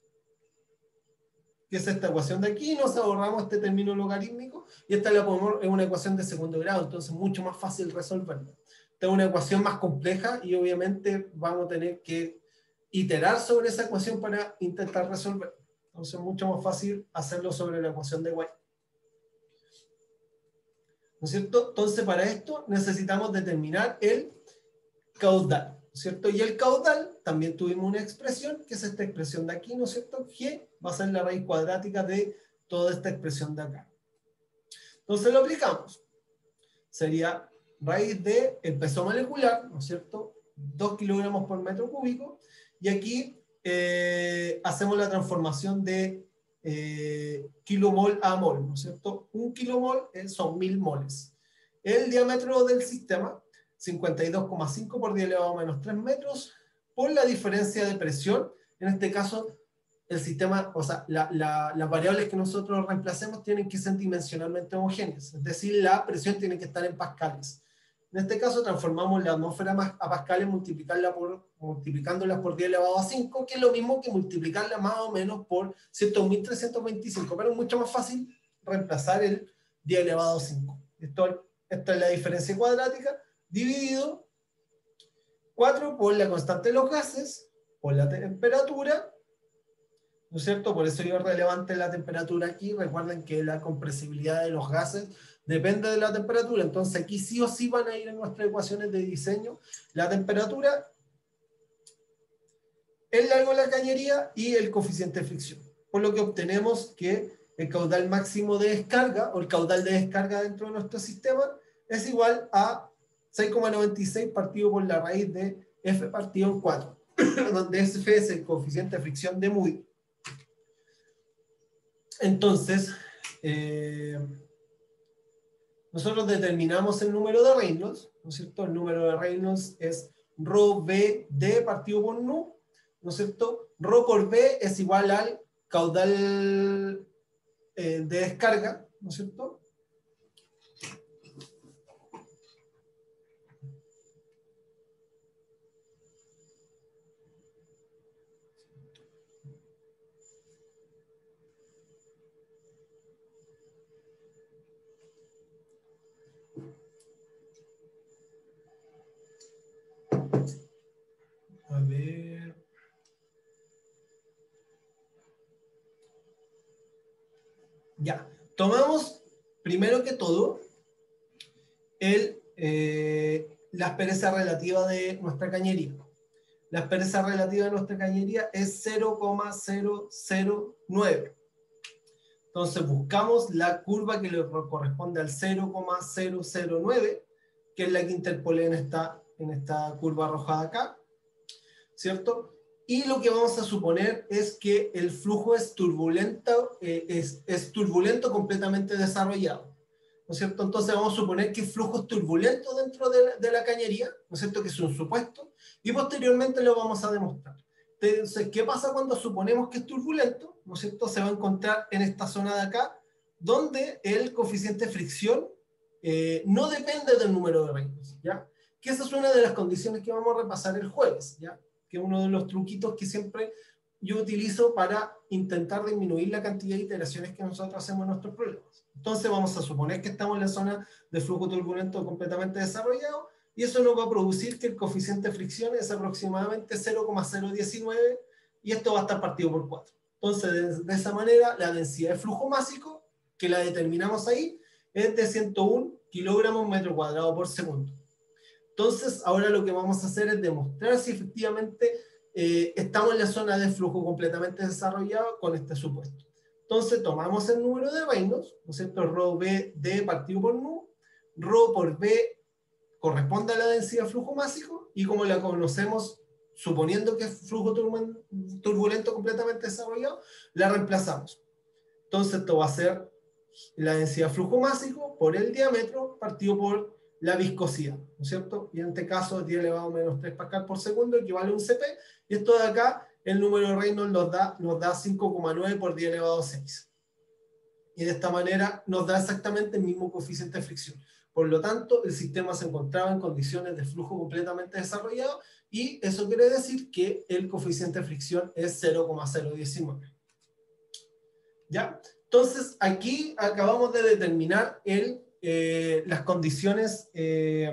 S1: que es esta ecuación de aquí, nos ahorramos este término logarítmico y esta la podemos, es una ecuación de segundo grado, entonces mucho más fácil resolverla. Esta es una ecuación más compleja y obviamente vamos a tener que iterar sobre esa ecuación para intentar resolverla. Entonces es mucho más fácil hacerlo sobre la ecuación de Weismann. ¿No es cierto? Entonces para esto necesitamos determinar el caudal, ¿no es cierto? Y el caudal, también tuvimos una expresión, que es esta expresión de aquí, ¿no es cierto? G va a ser la raíz cuadrática de toda esta expresión de acá. Entonces lo aplicamos. Sería raíz de el peso molecular, ¿no es cierto? dos kilogramos por metro cúbico. Y aquí eh, hacemos la transformación de eh, kilomol a mol, ¿no es cierto? Un kilomol eh, son mil moles. El diámetro del sistema, cincuenta y dos coma cinco por diez elevado a menos tres metros, por la diferencia de presión. En este caso, el sistema, o sea, la, la, las variables que nosotros reemplacemos tienen que ser dimensionalmente homogéneas, es decir, la presión tiene que estar en pascales. En este caso, transformamos la atmósfera a pascales multiplicarla por, multiplicándolas por diez elevado a cinco, que es lo mismo que multiplicarla más o menos por ciento mil trescientos veinticinco, pero es mucho más fácil reemplazar el diez elevado a cinco. Esto, esta es la diferencia cuadrática, dividido cuatro por la constante de los gases, por la temperatura, ¿no es cierto? Por eso yo relevante la temperatura aquí. Recuerden que la compresibilidad de los gases depende de la temperatura, entonces aquí sí o sí van a ir en nuestras ecuaciones de diseño la temperatura, el largo de la cañería y el coeficiente de fricción, por lo que obtenemos que el caudal máximo de descarga, o el caudal de descarga dentro de nuestro sistema, es igual a seis coma noventa y seis partido por la raíz de F partido en cuatro, donde F es el coeficiente de fricción de Moody. Entonces, eh, nosotros determinamos el número de Reynolds, ¿no es cierto? El número de Reynolds es Rho B D partido por Nu, ¿no es cierto? Rho por B es igual al caudal eh, de descarga, ¿no es cierto? A ver. Ya. Tomamos, primero que todo, el, eh, la aspereza relativa de nuestra cañería. La aspereza relativa de nuestra cañería es cero coma cero cero nueve. Entonces buscamos la curva que le corresponde al cero coma cero cero nueve, que es la que interpolé en esta, en esta curva arrojada acá, ¿cierto? Y lo que vamos a suponer es que el flujo es turbulento, eh, es, es turbulento completamente desarrollado, ¿no es cierto? Entonces vamos a suponer que el flujo es turbulento dentro de la, de la cañería, ¿no es cierto? Que es un supuesto, y posteriormente lo vamos a demostrar. Entonces, ¿qué pasa cuando suponemos que es turbulento? ¿No es cierto? Se va a encontrar en esta zona de acá, donde el coeficiente de fricción eh, no depende del número de Reynolds, ¿ya? Que esa es una de las condiciones que vamos a repasar el jueves, ¿ya? Que es uno de los truquitos que siempre yo utilizo para intentar disminuir la cantidad de iteraciones que nosotros hacemos en nuestros problemas. Entonces vamos a suponer que estamos en la zona de flujo turbulento completamente desarrollado, y eso nos va a producir que el coeficiente de fricción es aproximadamente cero coma cero diecinueve, y esto va a estar partido por cuatro. Entonces, de, de esa manera, la densidad de flujo másico, que la determinamos ahí, es de ciento uno kilogramos metro cuadrado por segundo. Entonces, ahora lo que vamos a hacer es demostrar si efectivamente eh, estamos en la zona de flujo completamente desarrollado con este supuesto. Entonces, tomamos el número de Reynolds, ¿no es cierto? Rho B D partido por nu, Rho por B corresponde a la densidad de flujo másico, y como la conocemos, suponiendo que es flujo turbulento completamente desarrollado, la reemplazamos. Entonces, esto va a ser la densidad de flujo másico por el diámetro partido por la viscosidad, ¿no es cierto? Y en este caso, diez elevado a menos tres pascal por segundo equivale a un C P, y esto de acá, el número de Reynolds nos da, nos da cinco coma nueve por diez elevado a seis. Y de esta manera nos da exactamente el mismo coeficiente de fricción. Por lo tanto, el sistema se encontraba en condiciones de flujo completamente desarrollado, y eso quiere decir que el coeficiente de fricción es cero coma cero diecinueve. ¿Ya? Entonces, aquí acabamos de determinar el Eh, las condiciones, eh,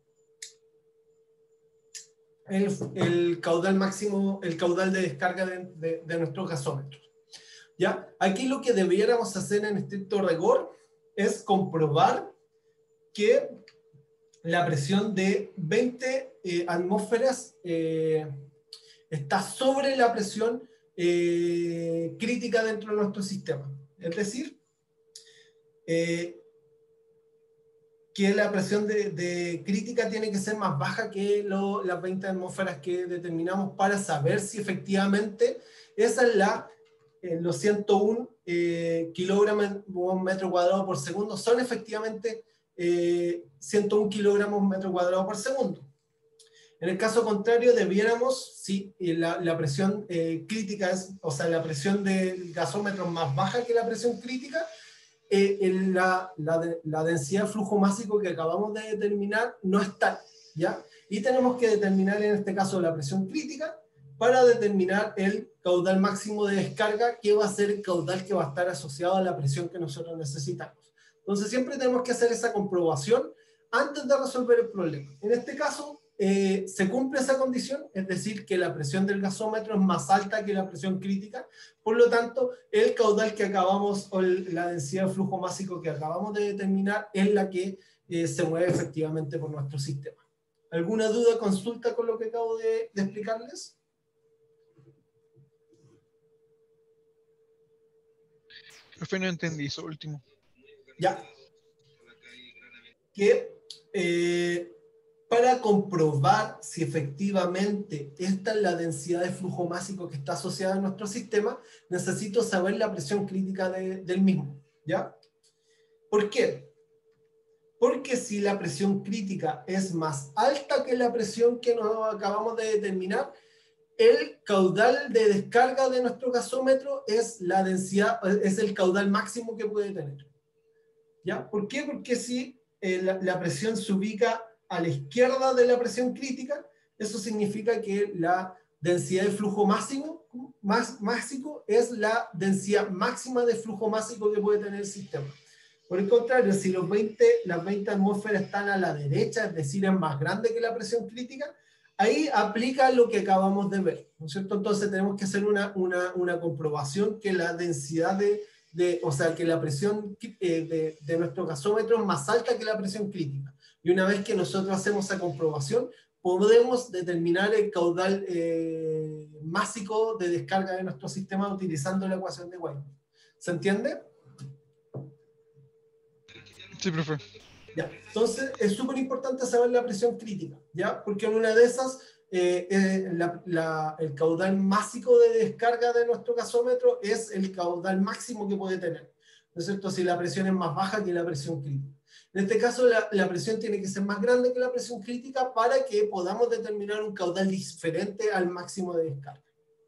S1: el, el caudal máximo, el caudal de descarga de, de, de nuestros gasómetros. ¿Ya? Aquí lo que debiéramos hacer en estricto rigor es comprobar que la presión de veinte eh, atmósferas eh, está sobre la presión eh, crítica dentro de nuestro sistema. Es decir, eh, que la presión de, de crítica tiene que ser más baja que lo, las veinte atmósferas que determinamos para saber si efectivamente esa es la, eh, los ciento uno eh, kilogramos metro cuadrado por segundo son efectivamente eh, ciento uno kilogramos metro cuadrado por segundo. En el caso contrario, debiéramos, si la, la presión eh, crítica es, o sea, la presión del gasómetro es más baja que la presión crítica, Eh, en la, la, de, la densidad de flujo másico que acabamos de determinar no es tal, ¿ya? Y tenemos que determinar en este caso la presión crítica para determinar el caudal máximo de descarga, que va a ser el caudal que va a estar asociado a la presión que nosotros necesitamos. Entonces siempre tenemos que hacer esa comprobación antes de resolver el problema. En este caso eh, se cumple esa condición, es decir, que la presión del gasómetro es más alta que la presión crítica. Por lo tanto, el caudal que acabamos, o la densidad de flujo másico que acabamos de determinar, es la que eh, se mueve efectivamente por nuestro sistema. ¿Alguna duda, consulta con lo que acabo de, de explicarles?
S4: Profe, no entendí eso último.
S1: Ya. Que eh, para comprobar si efectivamente esta es la densidad de flujo másico que está asociada a nuestro sistema, necesito saber la presión crítica de, del mismo, ¿ya? ¿Por qué? Porque si la presión crítica es más alta que la presión que nos acabamos de determinar, el caudal de descarga de nuestro gasómetro es la densidad, es el caudal máximo que puede tener, ¿ya? ¿Por qué? Porque si eh, la, la presión se ubica a la izquierda de la presión crítica, eso significa que la densidad de flujo máximo, más, máximo es la densidad máxima de flujo máximo que puede tener el sistema. Por el contrario, si los veinte, las veinte atmósferas están a la derecha, es decir, es más grande que la presión crítica, ahí aplica lo que acabamos de ver, ¿no es cierto? Entonces tenemos que hacer una, una, una comprobación que la densidad de, de, o sea, que la presión eh, de, de nuestro gasómetro es más alta que la presión crítica. Y una vez que nosotros hacemos esa comprobación, podemos determinar el caudal eh, másico de descarga de nuestro sistema utilizando la ecuación de Weyl. ¿Se entiende?
S4: Sí, profe.
S1: Ya, entonces es súper importante saber la presión crítica, ¿ya? Porque en una de esas, eh, eh, la, la, el caudal máximo de descarga de nuestro gasómetro es el caudal máximo que puede tener, ¿no es cierto? Si la presión es más baja que la presión crítica. En este caso, la, la presión tiene que ser más grande que la presión crítica para que podamos determinar un caudal diferente al máximo de descarga.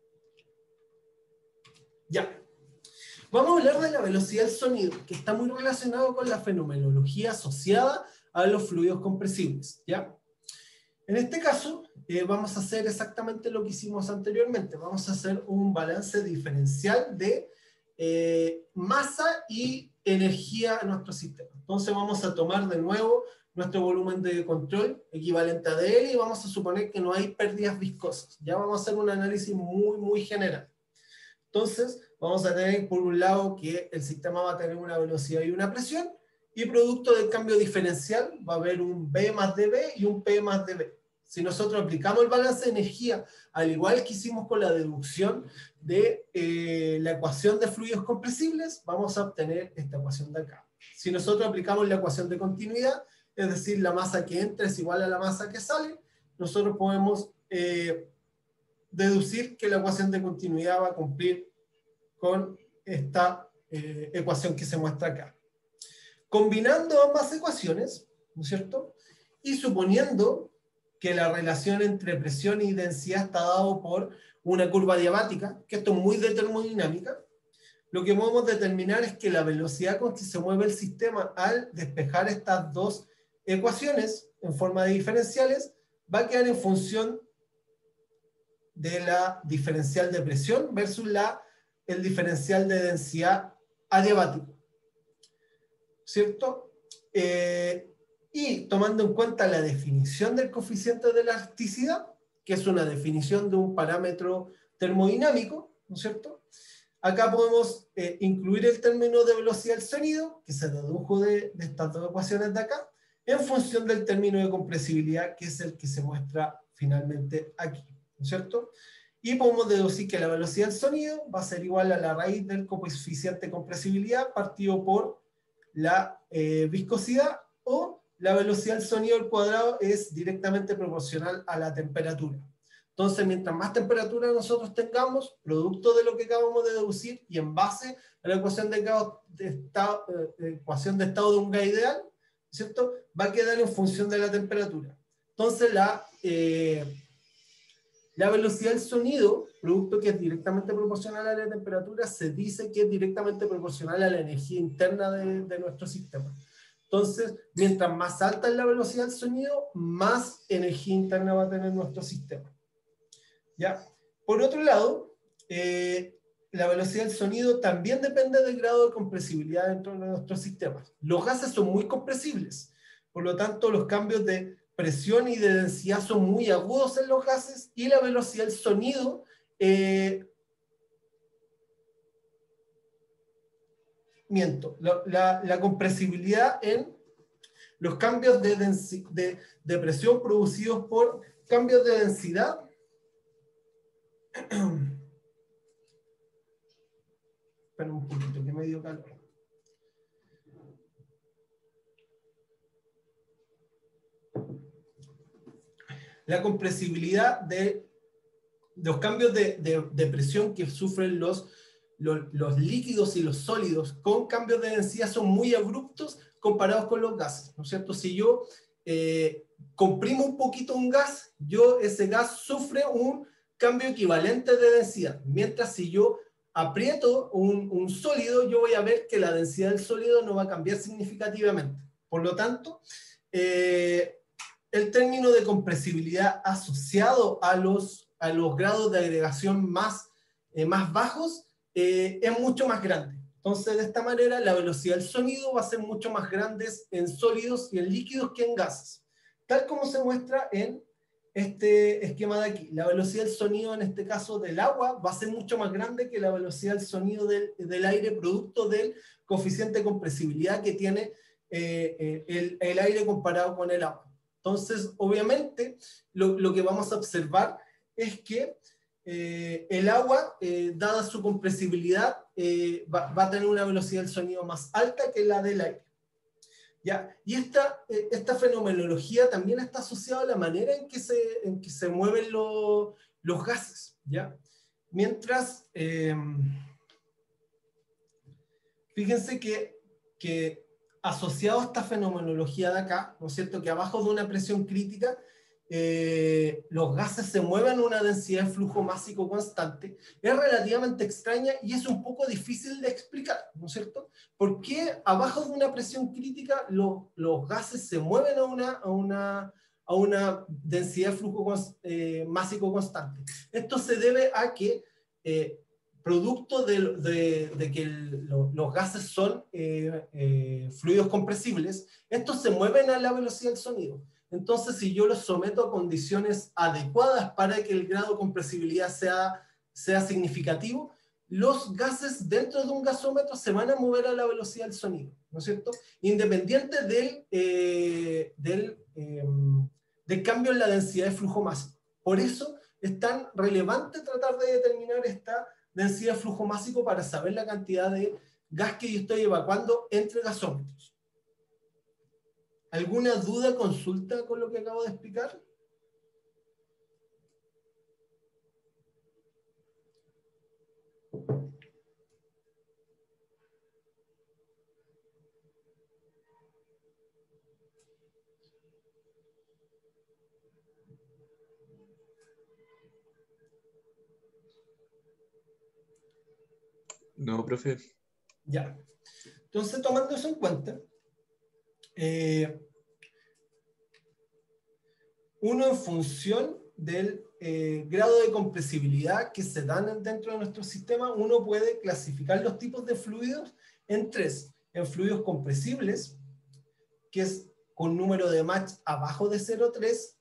S1: Ya. Vamos a hablar de la velocidad del sonido, que está muy relacionado con la fenomenología asociada a los fluidos compresibles, ¿ya? En este caso, eh, vamos a hacer exactamente lo que hicimos anteriormente. Vamos a hacer un balance diferencial de eh, masa y energía en nuestro sistema. Entonces vamos a tomar de nuevo nuestro volumen de control equivalente a D L y vamos a suponer que no hay pérdidas viscosas. Ya vamos a hacer un análisis muy, muy general. Entonces, vamos a tener por un lado que el sistema va a tener una velocidad y una presión, y producto del cambio diferencial va a haber un B más dB y un P más dB. Si nosotros aplicamos el balance de energía, al igual que hicimos con la deducción de eh, la ecuación de fluidos compresibles, vamos a obtener esta ecuación de acá. Si nosotros aplicamos la ecuación de continuidad, es decir, la masa que entra es igual a la masa que sale, nosotros podemos eh, deducir que la ecuación de continuidad va a cumplir con esta eh, ecuación que se muestra acá. Combinando ambas ecuaciones, ¿no es cierto? Y suponiendo que la relación entre presión y densidad está dado por una curva diabática, que esto es muy de termodinámica, lo que podemos determinar es que la velocidad con que se mueve el sistema al despejar estas dos ecuaciones en forma de diferenciales va a quedar en función de la diferencial de presión versus la, el diferencial de densidad adiabático, ¿cierto? Eh, y tomando en cuenta la definición del coeficiente de elasticidad, que es una definición de un parámetro termodinámico, ¿no es cierto? Acá podemos eh, incluir el término de velocidad del sonido, que se dedujo de, de estas dos ecuaciones de acá, en función del término de compresibilidad, que es el que se muestra finalmente aquí, ¿no es cierto? Y podemos deducir que la velocidad del sonido va a ser igual a la raíz del coeficiente de compresibilidad partido por la eh, viscosidad, o la velocidad del sonido al cuadrado es directamente proporcional a la temperatura. Entonces, mientras más temperatura nosotros tengamos, producto de lo que acabamos de deducir y en base a la ecuación de, de, estado, eh, ecuación de estado de un gas ideal, ¿cierto? Va a quedar en función de la temperatura. Entonces, la, eh, la velocidad del sonido, producto que es directamente proporcional a la temperatura, se dice que es directamente proporcional a la energía interna de, de nuestro sistema. Entonces, mientras más alta es la velocidad del sonido, más energía interna va a tener nuestro sistema. ¿Ya? Por otro lado, eh, la velocidad del sonido también depende del grado de compresibilidad dentro de nuestros sistemas. Los gases son muy compresibles, por lo tanto los cambios de presión y de densidad son muy agudos en los gases, y la velocidad del sonido eh, miento, la, la, la compresibilidad en los cambios de, de, de presión producidos por cambios de densidad espera un poquito que me dio calor. La compresibilidad de los cambios de, de, de presión que sufren los, los, los líquidos y los sólidos con cambios de densidad son muy abruptos comparados con los gases, ¿no es cierto? Si yo eh, comprimo un poquito un gas, yo ese gas sufre un cambio equivalente de densidad, mientras si yo aprieto un, un sólido, yo voy a ver que la densidad del sólido no va a cambiar significativamente. Por lo tanto, eh, el término de compresibilidad asociado a los, a los grados de agregación más, eh, más bajos eh, es mucho más grande. Entonces, de esta manera, la velocidad del sonido va a ser mucho más grande en sólidos y en líquidos que en gases, tal como se muestra en este esquema de aquí. La velocidad del sonido, en este caso del agua, va a ser mucho más grande que la velocidad del sonido del, del aire, producto del coeficiente de compresibilidad que tiene eh, el, el aire comparado con el agua. Entonces, obviamente, lo, lo que vamos a observar es que eh, el agua, eh, dada su compresibilidad, eh, va, va a tener una velocidad del sonido más alta que la del aire. ¿Ya? Y esta, esta fenomenología también está asociada a la manera en que se, en que se mueven lo, los gases, ¿ya? Mientras, eh, fíjense que, que asociado a esta fenomenología de acá, ¿no es cierto?, que abajo de una presión crítica, eh, los gases se mueven a una densidad de flujo másico constante, es relativamente extraña y es un poco difícil de explicar, ¿no es cierto? ¿Por qué abajo de una presión crítica lo, los gases se mueven a una, a una, a una densidad de flujo eh, másico constante? Esto se debe a que, eh, producto de, de, de que el, lo, los gases son eh, eh, fluidos compresibles, estos se mueven a la velocidad del sonido. Entonces, si yo los someto a condiciones adecuadas para que el grado de compresibilidad sea, sea significativo, los gases dentro de un gasómetro se van a mover a la velocidad del sonido, ¿no es cierto? Independiente del, eh, del, eh, del cambio en la densidad de flujo másico. Por eso es tan relevante tratar de determinar esta densidad de flujo másico para saber la cantidad de gas que yo estoy evacuando entre gasómetros. ¿Alguna duda, consulta con lo que acabo de explicar?
S3: No, profe.
S1: Ya. Entonces, tomando eso en cuenta, eh, uno en función del eh, grado de compresibilidad que se dan dentro de nuestro sistema, uno puede clasificar los tipos de fluidos en tres. En fluidos compresibles, que es con número de Mach abajo de cero coma tres,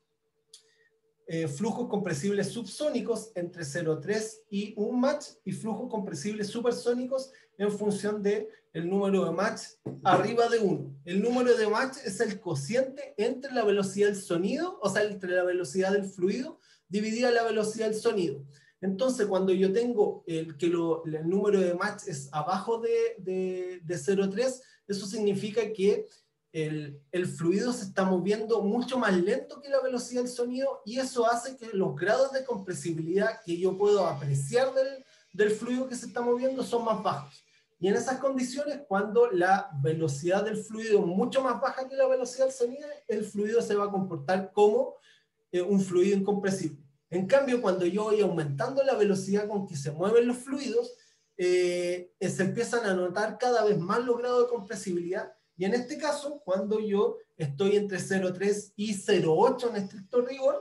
S1: eh, flujos compresibles subsónicos entre cero coma tres y un Mach, y flujos compresibles supersónicos en función del número de Mach arriba de uno. El número de Mach es el cociente entre la velocidad del sonido, o sea, entre la velocidad del fluido, dividida la velocidad del sonido. Entonces, cuando yo tengo el, que lo, el número de Mach es abajo de, de, de cero coma tres, eso significa que el, el fluido se está moviendo mucho más lento que la velocidad del sonido, y eso hace que los grados de compresibilidad que yo puedo apreciar del, del fluido que se está moviendo son más bajos. Y en esas condiciones, cuando la velocidad del fluido es mucho más baja que la velocidad del sonido, el fluido se va a comportar como eh, un fluido incompresible. En cambio, cuando yo voy aumentando la velocidad con que se mueven los fluidos, eh, se empiezan a notar cada vez más los grados de compresibilidad. Y en este caso, cuando yo estoy entre cero coma tres y cero coma ocho en estricto rigor,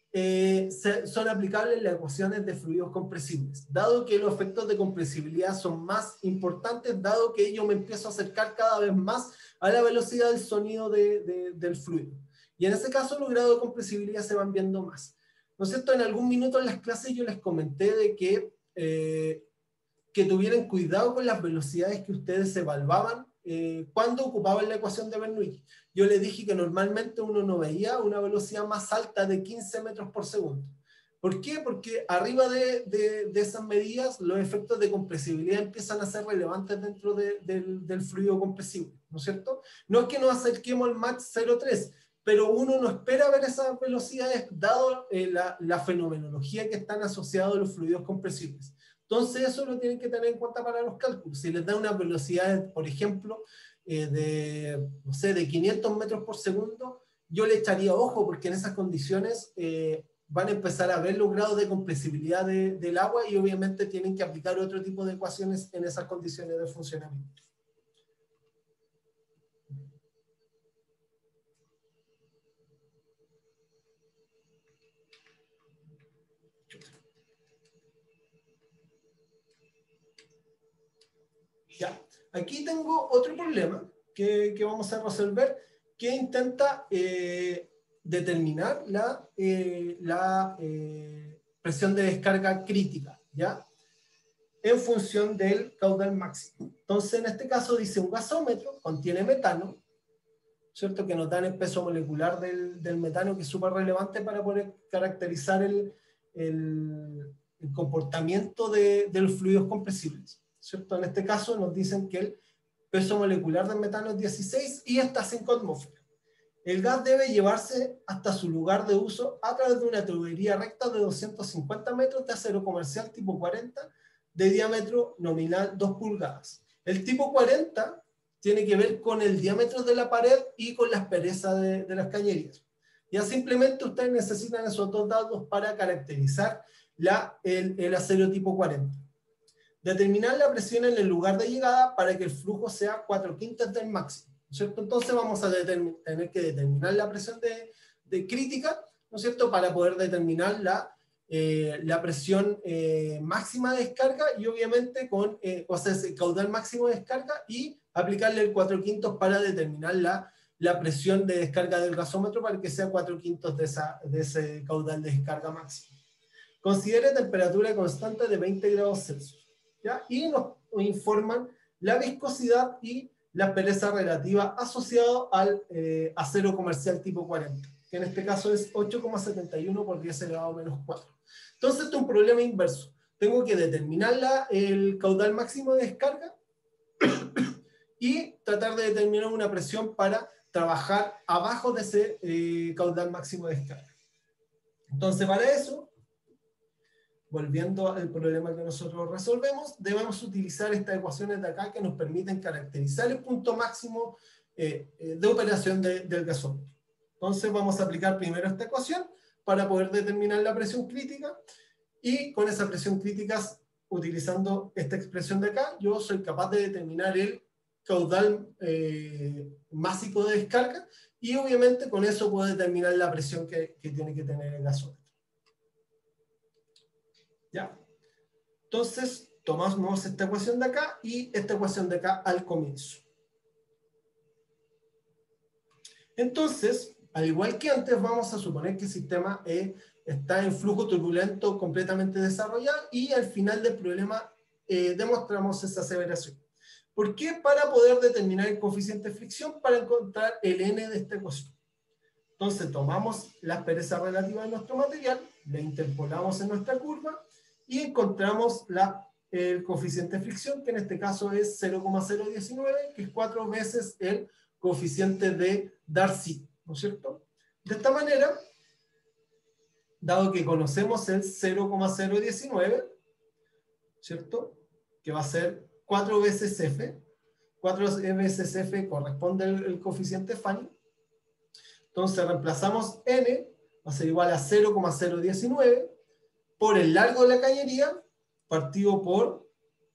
S1: eh, se, son aplicables las ecuaciones de fluidos compresibles, dado que los efectos de compresibilidad son más importantes, dado que yo me empiezo a acercar cada vez más a la velocidad del sonido de, de, del fluido. Y en ese caso los grados de compresibilidad se van viendo más. ¿No es cierto? En algún minuto en las clases yo les comenté de que, eh, que tuvieran cuidado con las velocidades que ustedes evaluaban eh, cuando ocupaban la ecuación de Bernoulli. Yo les dije que normalmente uno no veía una velocidad más alta de quince metros por segundo. ¿Por qué? Porque arriba de, de, de esas medidas los efectos de compresibilidad empiezan a ser relevantes dentro de, del, del fluido compresible, ¿no es cierto? No es que nos acerquemos al Mach cero coma tres, pero uno no espera ver esas velocidades dado eh, la, la fenomenología que están asociados a los fluidos compresibles. Entonces eso lo tienen que tener en cuenta para los cálculos. Si les da una velocidad, por ejemplo, eh, de, no sé, de quinientos metros por segundo, yo le echaría ojo, porque en esas condiciones eh, van a empezar a ver los grados de compresibilidad de, del agua, y obviamente tienen que aplicar otro tipo de ecuaciones en esas condiciones de funcionamiento. Ya. Aquí tengo otro problema que, que vamos a resolver, que intenta eh, determinar la, eh, la eh, presión de descarga crítica, ¿ya? En función del caudal máximo. Entonces, en este caso dice un gasómetro, contiene metano, ¿cierto? Que nos dan el peso molecular del, del metano, que es súper relevante para poder caracterizar el, el, el comportamiento de, de los fluidos compresibles, ¿cierto? En este caso nos dicen que el peso molecular del metano es dieciséis y está a cinco atmósferas. El gas debe llevarse hasta su lugar de uso a través de una tubería recta de doscientos cincuenta metros de acero comercial tipo cuarenta de diámetro nominal dos pulgadas. El tipo cuarenta tiene que ver con el diámetro de la pared y con la aspereza de, de las cañerías. Ya simplemente ustedes necesitan esos dos datos para caracterizar la, el, el acero tipo cuarenta. Determinar la presión en el lugar de llegada para que el flujo sea cuatro quintas del máximo, ¿no es cierto? Entonces vamos a tener que determinar la presión de, de crítica, ¿no es cierto? Para poder determinar la, eh, la presión eh, máxima de descarga y obviamente con, eh, o sea, el caudal máximo de descarga y aplicarle el cuatro quintos para determinar la, la presión de descarga del gasómetro para que sea cuatro quintos de, esa, de ese caudal de descarga máximo. Considere temperatura constante de veinte grados Celsius. ¿Ya? Y nos informan la viscosidad y la aspereza relativa asociado al eh, acero comercial tipo cuarenta, que en este caso es ocho coma setenta y uno por diez elevado a menos cuatro. Entonces, esto es un problema inverso. Tengo que determinar la, el caudal máximo de descarga y tratar de determinar una presión para trabajar abajo de ese eh, caudal máximo de descarga. Entonces, para eso, volviendo al problema que nosotros resolvemos, debemos utilizar estas ecuaciones de acá que nos permiten caracterizar el punto máximo eh, de operación de, del gasómetro. Entonces vamos a aplicar primero esta ecuación para poder determinar la presión crítica y con esa presión crítica, utilizando esta expresión de acá, yo soy capaz de determinar el caudal eh, másico de descarga y obviamente con eso puedo determinar la presión que, que tiene que tener el gasómetro. ¿Ya? Entonces, tomamos esta ecuación de acá y esta ecuación de acá al comienzo. Entonces, al igual que antes, vamos a suponer que el sistema eh, está en flujo turbulento completamente desarrollado y al final del problema eh, demostramos esa aseveración. ¿Por qué? Para poder determinar el coeficiente de fricción para encontrar el n de esta ecuación. Entonces, tomamos la aspereza relativa de nuestro material, la interpolamos en nuestra curva y encontramos la, el coeficiente de fricción, que en este caso es cero coma cero diecinueve, que es cuatro veces el coeficiente de Darcy, ¿no es cierto? De esta manera, dado que conocemos el cero coma cero diecinueve, ¿cierto? Que va a ser cuatro veces F, cuatro veces F corresponde el, el coeficiente Fanny. Entonces reemplazamos N, va a ser igual a cero coma cero diecinueve, por el largo de la cañería, partido por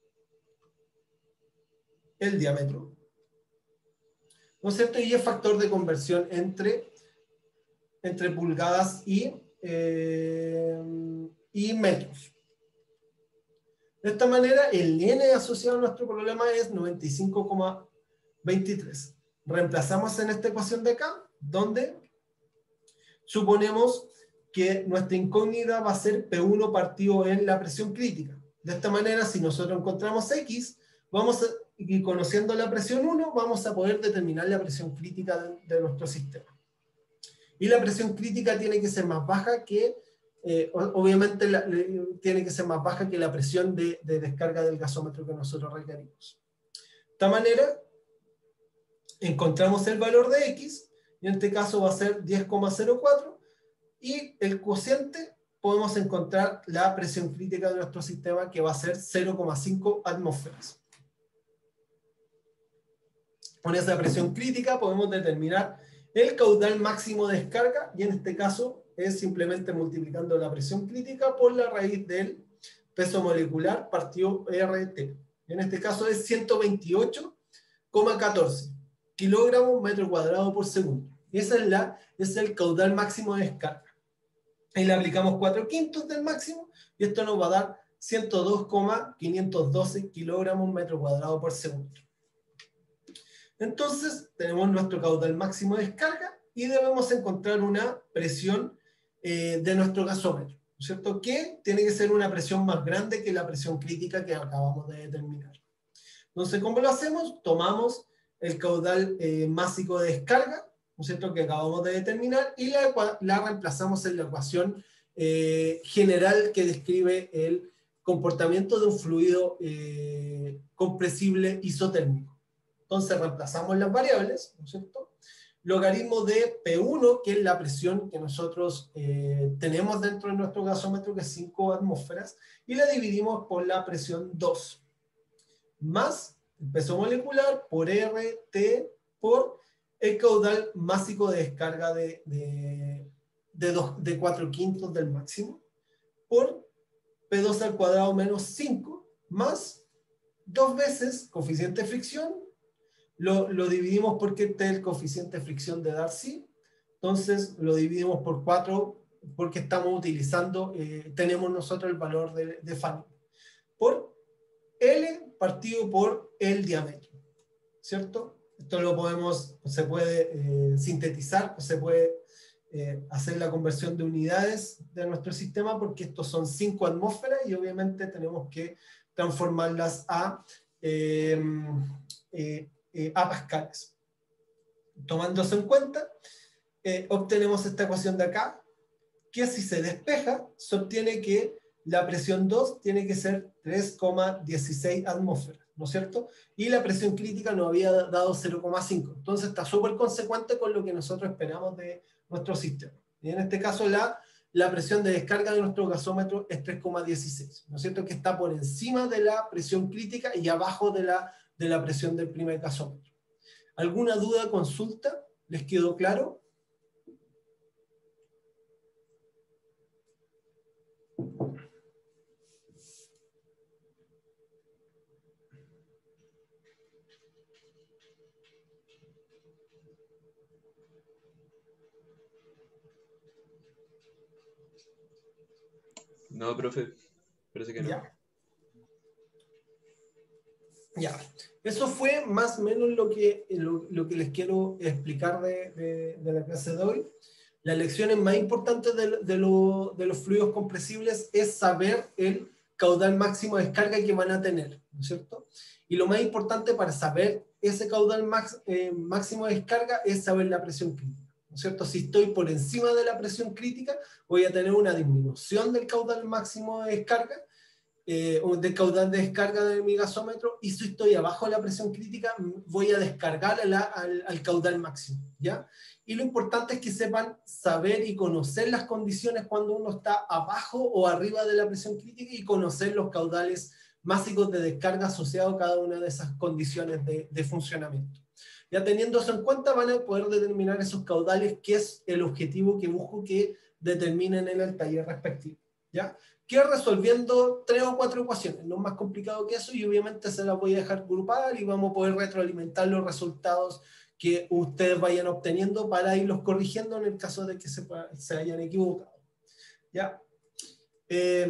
S1: el diámetro. ¿No es cierto? Y es factor de conversión entre, entre pulgadas y, eh, y metros. De esta manera, el N asociado a nuestro problema es noventa y cinco coma veintitrés. Reemplazamos en esta ecuación de acá, donde suponemos que nuestra incógnita va a ser P uno partido en la presión crítica. De esta manera, si nosotros encontramos X, vamos a, y conociendo la presión uno, vamos a poder determinar la presión crítica de, de nuestro sistema. Y la presión crítica tiene que ser más baja que, eh, obviamente, la, le, tiene que ser más baja que la presión de, de descarga del gasómetro que nosotros requerimos. De esta manera, encontramos el valor de X, y en este caso va a ser diez coma cero cuatro, y el cociente podemos encontrar la presión crítica de nuestro sistema, que va a ser cero coma cinco atmósferas. Con esa presión crítica podemos determinar el caudal máximo de descarga, y en este caso es simplemente multiplicando la presión crítica por la raíz del peso molecular partido R T. En este caso es ciento veintiocho coma catorce kilogramos metro cuadrado por segundo. Y ese es, la, es el caudal máximo de descarga. Ahí le aplicamos cuatro quintos del máximo y esto nos va a dar ciento dos coma quinientos doce kilogramos metro cuadrado por segundo. Entonces tenemos nuestro caudal máximo de descarga y debemos encontrar una presión eh, de nuestro gasómetro, ¿no es cierto? Que tiene que ser una presión más grande que la presión crítica que acabamos de determinar. Entonces, ¿cómo lo hacemos? Tomamos el caudal eh, másico de descarga, ¿no es cierto?, que acabamos de determinar, y la, la reemplazamos en la ecuación eh, general que describe el comportamiento de un fluido eh, compresible isotérmico. Entonces reemplazamos las variables, ¿no es cierto? Logaritmo de P uno, que es la presión que nosotros eh, tenemos dentro de nuestro gasómetro, que es cinco atmósferas, y la dividimos por la presión dos, más el peso molecular por R T por el caudal másico de descarga de, de, de, dos, de cuatro quintos del máximo, por P dos al cuadrado menos cinco, más dos veces coeficiente de fricción. Lo, lo dividimos porque este es el coeficiente de fricción de Darcy, entonces lo dividimos por cuatro porque estamos utilizando, eh, tenemos nosotros el valor de, de Fanning, por L partido por el diámetro, ¿cierto? Esto lo podemos, se puede eh, sintetizar, se puede eh, hacer la conversión de unidades de nuestro sistema, porque estos son cinco atmósferas y obviamente tenemos que transformarlas a eh, eh, Eh, a pascales. Tomándose en cuenta, eh, obtenemos esta ecuación de acá, que si se despeja, se obtiene que la presión dos tiene que ser tres coma dieciséis atmósferas, ¿no es cierto? Y la presión crítica nos había dado cero coma cinco. Entonces está súper consecuente con lo que nosotros esperamos de nuestro sistema. Y en este caso la, la presión de descarga de nuestro gasómetro es tres coma dieciséis, ¿no es cierto? Que está por encima de la presión crítica y abajo de la de la presión del primer gasómetro. ¿Alguna duda, consulta? ¿Les quedó claro?
S3: No, profe, parece que no.
S1: Ya. Ya, eso fue más o menos lo que, lo, lo que les quiero explicar de, de, de la clase de hoy. Las lecciones más importantes de, de, lo, de los fluidos compresibles es saber el caudal máximo de descarga que van a tener, ¿no es cierto? Y lo más importante para saber ese caudal max, eh, máximo de descarga es saber la presión crítica, ¿no es cierto? Si estoy por encima de la presión crítica, voy a tener una disminución del caudal máximo de descarga, Eh, del caudal de descarga de mi gasómetro, y si estoy abajo de la presión crítica voy a descargar a la, al, al caudal máximo, ¿ya? Y lo importante es que sepan saber y conocer las condiciones cuando uno está abajo o arriba de la presión crítica y conocer los caudales máximos de descarga asociados a cada una de esas condiciones de, de funcionamiento. Ya teniendo eso en cuenta van a poder determinar esos caudales, que es el objetivo que busco que determinen en el taller respectivo, ¿ya? Que resolviendo tres o cuatro ecuaciones, no es más complicado que eso, y obviamente se las voy a dejar grupar y vamos a poder retroalimentar los resultados que ustedes vayan obteniendo para irlos corrigiendo en el caso de que se, se hayan equivocado. ¿Ya? Eh,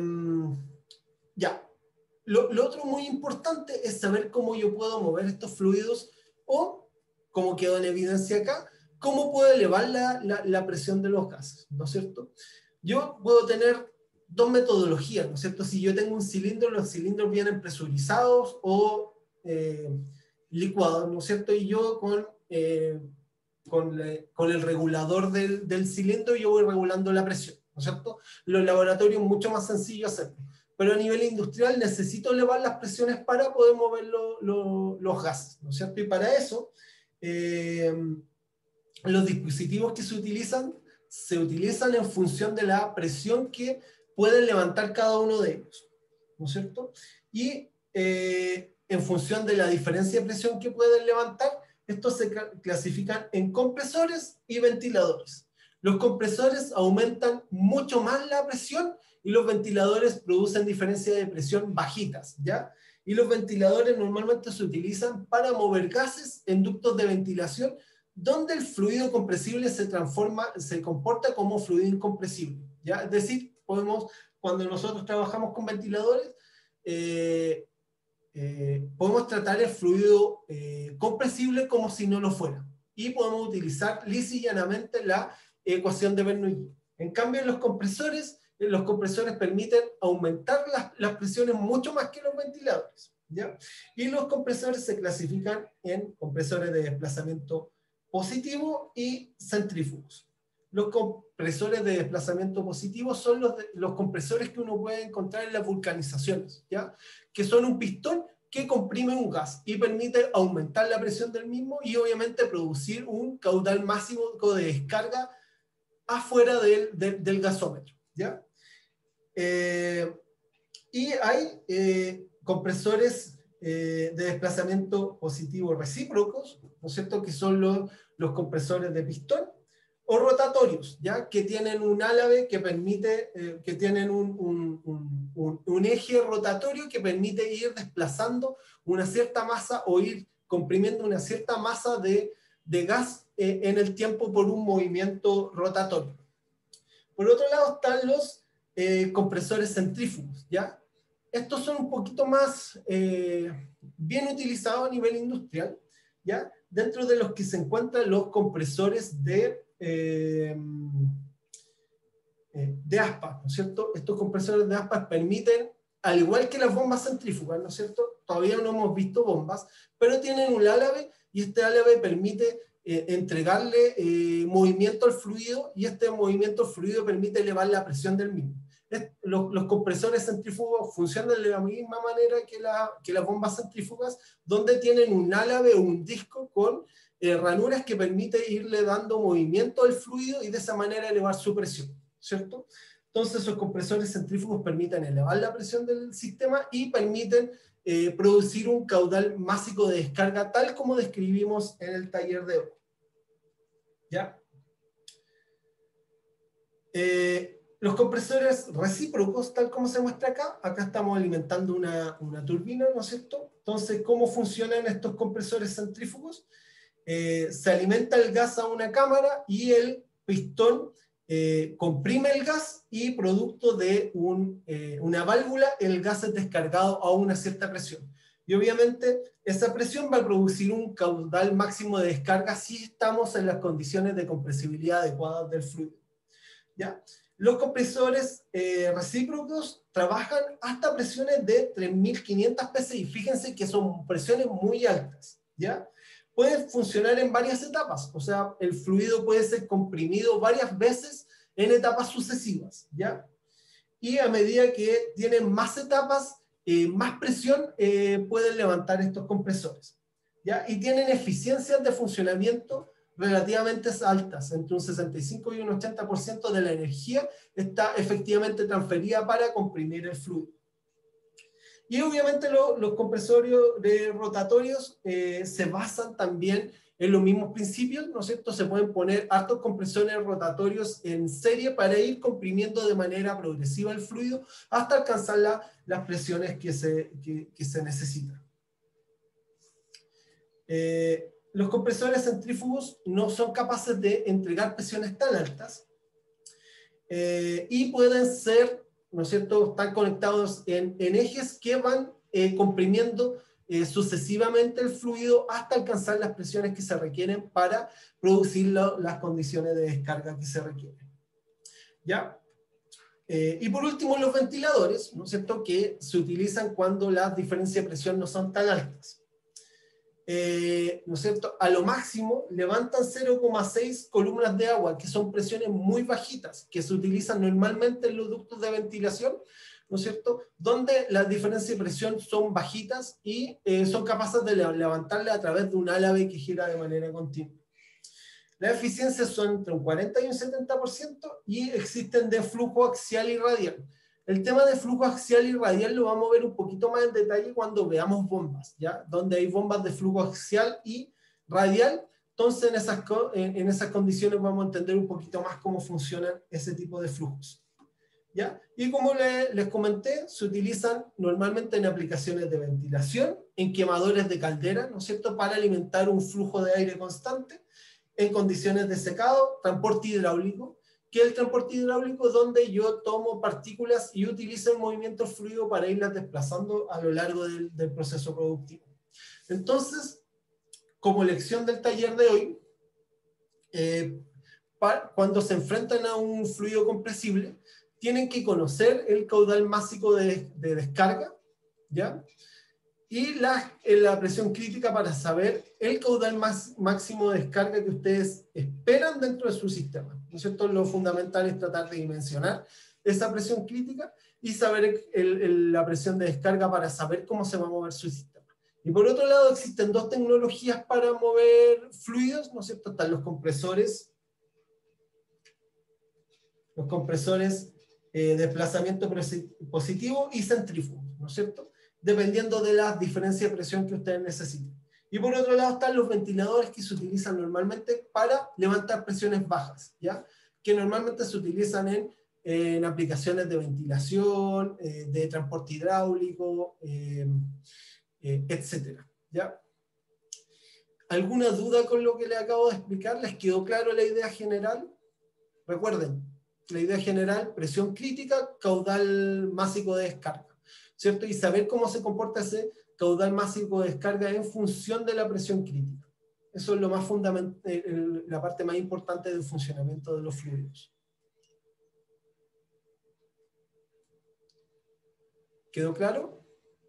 S1: ya. Lo, lo otro muy importante es saber cómo yo puedo mover estos fluidos, o, como quedó en evidencia acá, cómo puedo elevar la, la, la presión de los gases, ¿no es cierto? Yo puedo tener dos metodologías, ¿no es cierto? Si yo tengo un cilindro, los cilindros vienen presurizados o eh, licuados, ¿no es cierto? Y yo con, eh, con, le, con el regulador del, del cilindro yo voy regulando la presión, ¿no es cierto? Los laboratorios es mucho más sencillo hacerlo, pero a nivel industrial necesito elevar las presiones para poder mover lo, lo, los gases, ¿no es cierto? Y para eso, eh, los dispositivos que se utilizan, se utilizan en función de la presión que pueden levantar cada uno de ellos, ¿no es cierto? Y eh, en función de la diferencia de presión que pueden levantar, estos se clasifican en compresores y ventiladores. Los compresores aumentan mucho más la presión y los ventiladores producen diferencias de presión bajitas, ¿ya? Y los ventiladores normalmente se utilizan para mover gases en ductos de ventilación, donde el fluido compresible se transforma, se comporta como fluido incompresible, ¿ya? Es decir, podemos, cuando nosotros trabajamos con ventiladores, eh, eh, podemos tratar el fluido eh, compresible como si no lo fuera. Y podemos utilizar lisa y llanamente la ecuación de Bernoulli. En cambio, en los compresores, los compresores permiten aumentar las, las presiones mucho más que los ventiladores, ¿ya? Y los compresores se clasifican en compresores de desplazamiento positivo y centrífugos. Los compresores de desplazamiento positivo son los, de, los compresores que uno puede encontrar en las vulcanizaciones, ¿ya? Que son un pistón que comprime un gas y permite aumentar la presión del mismo y obviamente producir un caudal máximo de descarga afuera del, del, del gasómetro, ¿ya? Eh, y hay eh, compresores eh, de desplazamiento positivo recíprocos, ¿no es cierto?, que son los, los compresores de pistón, o rotatorios, ¿ya?, que tienen un álave que permite, eh, que tienen un, un, un, un, un eje rotatorio que permite ir desplazando una cierta masa o ir comprimiendo una cierta masa de, de gas eh, en el tiempo por un movimiento rotatorio. Por otro lado están los eh, compresores centrífugos, ¿ya? Estos son un poquito más eh, bien utilizados a nivel industrial, ¿ya? Dentro de los que se encuentran los compresores de, eh, de aspas, ¿no es cierto? Estos compresores de aspas permiten, al igual que las bombas centrífugas, ¿no es cierto? Todavía no hemos visto bombas, pero tienen un álave y este álave permite eh, entregarle eh, movimiento al fluido y este movimiento al fluido permite elevar la presión del mismo. Los, los compresores centrífugos funcionan de la misma manera que, la, que las bombas centrífugas, donde tienen un álave o un disco con eh, ranuras que permite irle dando movimiento al fluido y de esa manera elevar su presión, ¿cierto? Entonces esos compresores centrífugos permiten elevar la presión del sistema y permiten eh, producir un caudal másico de descarga tal como describimos en el taller de hoy. ¿Ya? Eh, Los compresores recíprocos, tal como se muestra acá, acá estamos alimentando una, una turbina, ¿no es cierto? Entonces, ¿cómo funcionan estos compresores centrífugos? Eh, se alimenta el gas a una cámara y el pistón eh, comprime el gas y producto de un, eh, una válvula, el gas es descargado a una cierta presión. Y obviamente esa presión va a producir un caudal máximo de descarga si estamos en las condiciones de compresibilidad adecuadas del fluido. ¿Ya? Los compresores eh, recíprocos trabajan hasta presiones de tres mil quinientos P S I. Fíjense que son presiones muy altas, ¿ya? Pueden funcionar en varias etapas, o sea, el fluido puede ser comprimido varias veces en etapas sucesivas, ¿ya? Y a medida que tienen más etapas, eh, más presión, eh, pueden levantar estos compresores, ¿ya? Y tienen eficiencias de funcionamiento relativamente altas, entre un sesenta y cinco y un ochenta por ciento de la energía está efectivamente transferida para comprimir el fluido. Y obviamente lo, los compresores de rotatorios eh, se basan también en los mismos principios, ¿no es cierto? Se pueden poner hartos compresores rotatorios en serie para ir comprimiendo de manera progresiva el fluido hasta alcanzar la, las presiones que se, que, que se necesitan. Eh, Los compresores centrífugos no son capaces de entregar presiones tan altas eh, y pueden ser, ¿no es cierto?, están conectados en, en ejes que van eh, comprimiendo eh, sucesivamente el fluido hasta alcanzar las presiones que se requieren para producir lo, las condiciones de descarga que se requieren. ¿Ya? Eh, y por último, los ventiladores, ¿no es cierto?, que se utilizan cuando las diferencias de presión no son tan altas. Eh, ¿no es cierto? A lo máximo levantan cero coma seis columnas de agua, que son presiones muy bajitas, que se utilizan normalmente en los ductos de ventilación, ¿no es cierto? Donde las diferencias de presión son bajitas y eh, son capaces de levantarle a través de un álave que gira de manera continua. Las eficiencias son entre un cuarenta y un setenta por ciento y existen de flujo axial y radial. El tema de flujo axial y radial lo vamos a ver un poquito más en detalle cuando veamos bombas, ¿ya? Donde hay bombas de flujo axial y radial. Entonces, en esas, en, en esas condiciones vamos a entender un poquito más cómo funcionan ese tipo de flujos, ¿ya? Y como le, les comenté, se utilizan normalmente en aplicaciones de ventilación, en quemadores de caldera, ¿no es cierto?, para alimentar un flujo de aire constante, en condiciones de secado, transporte hidráulico, que el transporte hidráulico es donde yo tomo partículas y utilizo el movimiento fluido para irlas desplazando a lo largo del, del proceso productivo. Entonces, como lección del taller de hoy, eh, para, cuando se enfrentan a un fluido compresible, tienen que conocer el caudal máximo de, de descarga, ¿ya? Y la, la presión crítica para saber el caudal más, máximo de descarga que ustedes esperan dentro de su sistema, ¿no es cierto? Lo fundamental es tratar de dimensionar esa presión crítica y saber el, el, la presión de descarga para saber cómo se va a mover su sistema. Y por otro lado, existen dos tecnologías para mover fluidos, ¿no es cierto? Están los compresores, los compresores eh, de desplazamiento positivo y centrífugo, ¿no es cierto? Dependiendo de la diferencia de presión que ustedes necesiten. Y por otro lado están los ventiladores que se utilizan normalmente para levantar presiones bajas, ¿ya? Que normalmente se utilizan en, en aplicaciones de ventilación, eh, de transporte hidráulico, eh, eh, etcétera, ¿ya? ¿Alguna duda con lo que les acabo de explicar? ¿Les quedó claro la idea general? Recuerden, la idea general, presión crítica, caudal másico de descarga, ¿cierto? Y saber cómo se comporta ese caudal másico de descarga en función de la presión crítica. Eso es lo más fundamental, la parte más importante del funcionamiento de los fluidos. ¿Quedó claro?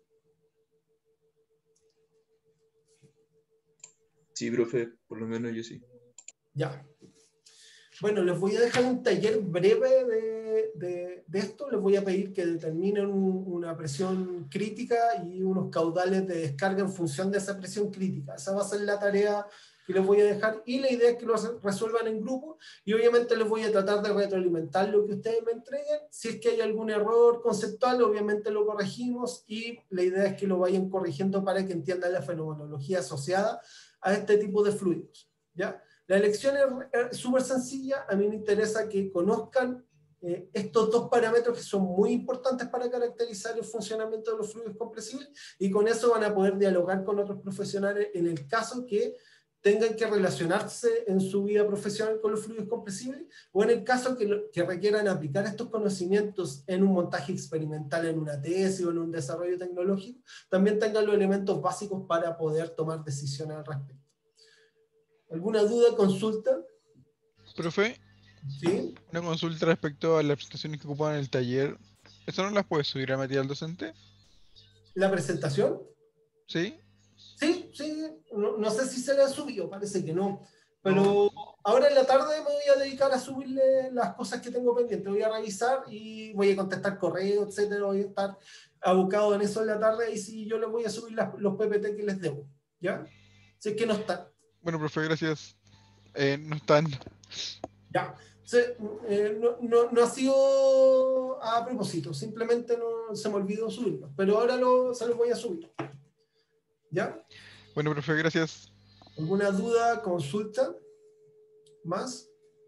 S3: Sí, profe, por lo menos yo sí.
S1: Ya. Bueno, les voy a dejar un taller breve de, de, de esto. Les voy a pedir que determinen un, una presión crítica y unos caudales de descarga en función de esa presión crítica. Esa va a ser la tarea que les voy a dejar. Y la idea es que lo resuelvan en grupo. Y obviamente les voy a tratar de retroalimentar lo que ustedes me entreguen. Si es que hay algún error conceptual, obviamente lo corregimos. Y la idea es que lo vayan corrigiendo para que entiendan la fenomenología asociada a este tipo de fluidos, ¿ya? La elección es súper sencilla. A mí me interesa que conozcan eh, estos dos parámetros que son muy importantes para caracterizar el funcionamiento de los fluidos compresibles, y con eso van a poder dialogar con otros profesionales en el caso que tengan que relacionarse en su vida profesional con los fluidos compresibles, o en el caso que, que requieran aplicar estos conocimientos en un montaje experimental, en una tesis o en un desarrollo tecnológico, también tengan los elementos básicos para poder tomar decisiones al respecto. ¿Alguna duda, consulta?
S4: Profe,
S1: ¿Sí?
S4: una consulta respecto a las presentaciones que ocupan en el taller. ¿Eso no las puede subir a material docente?
S1: ¿La presentación?
S4: ¿Sí?
S1: Sí, sí. No, no sé si se le ha subido, parece que no. Pero
S4: No.
S1: ahora en la tarde me voy a dedicar a subirle las cosas que tengo pendientes. Voy a revisar y voy a contestar correos, etcétera. Voy a estar abocado en eso en la tarde, y si yo les voy a subir las, los P P T que les debo, ¿ya? Si es que no están.
S4: Bueno, profe, gracias. Eh, no están.
S1: Ya. Se, eh, no, no, no ha sido a propósito, simplemente no, se me olvidó subirlo, pero ahora lo, se los voy a subir. ¿Ya?
S4: Bueno, profe, gracias.
S1: ¿Alguna duda, consulta? ¿Más?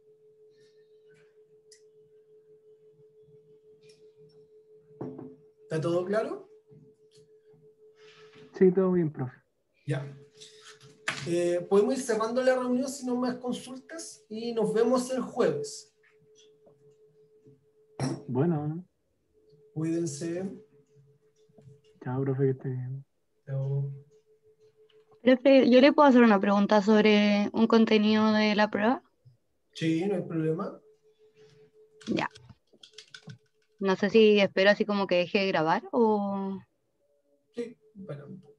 S1: ¿Está todo claro?
S5: Sí, todo bien, profe.
S1: Ya. Eh, podemos ir cerrando la reunión si no más consultas, y nos vemos el jueves.
S5: Bueno,
S1: Cuídense.
S5: chao, profe, que esté bien.
S1: Chao.
S2: Profe, ¿yo le puedo hacer una pregunta sobre un contenido de la prueba?
S1: Sí, no hay problema.
S2: Ya. No sé si espero así como que deje de grabar o...
S1: Sí, bueno.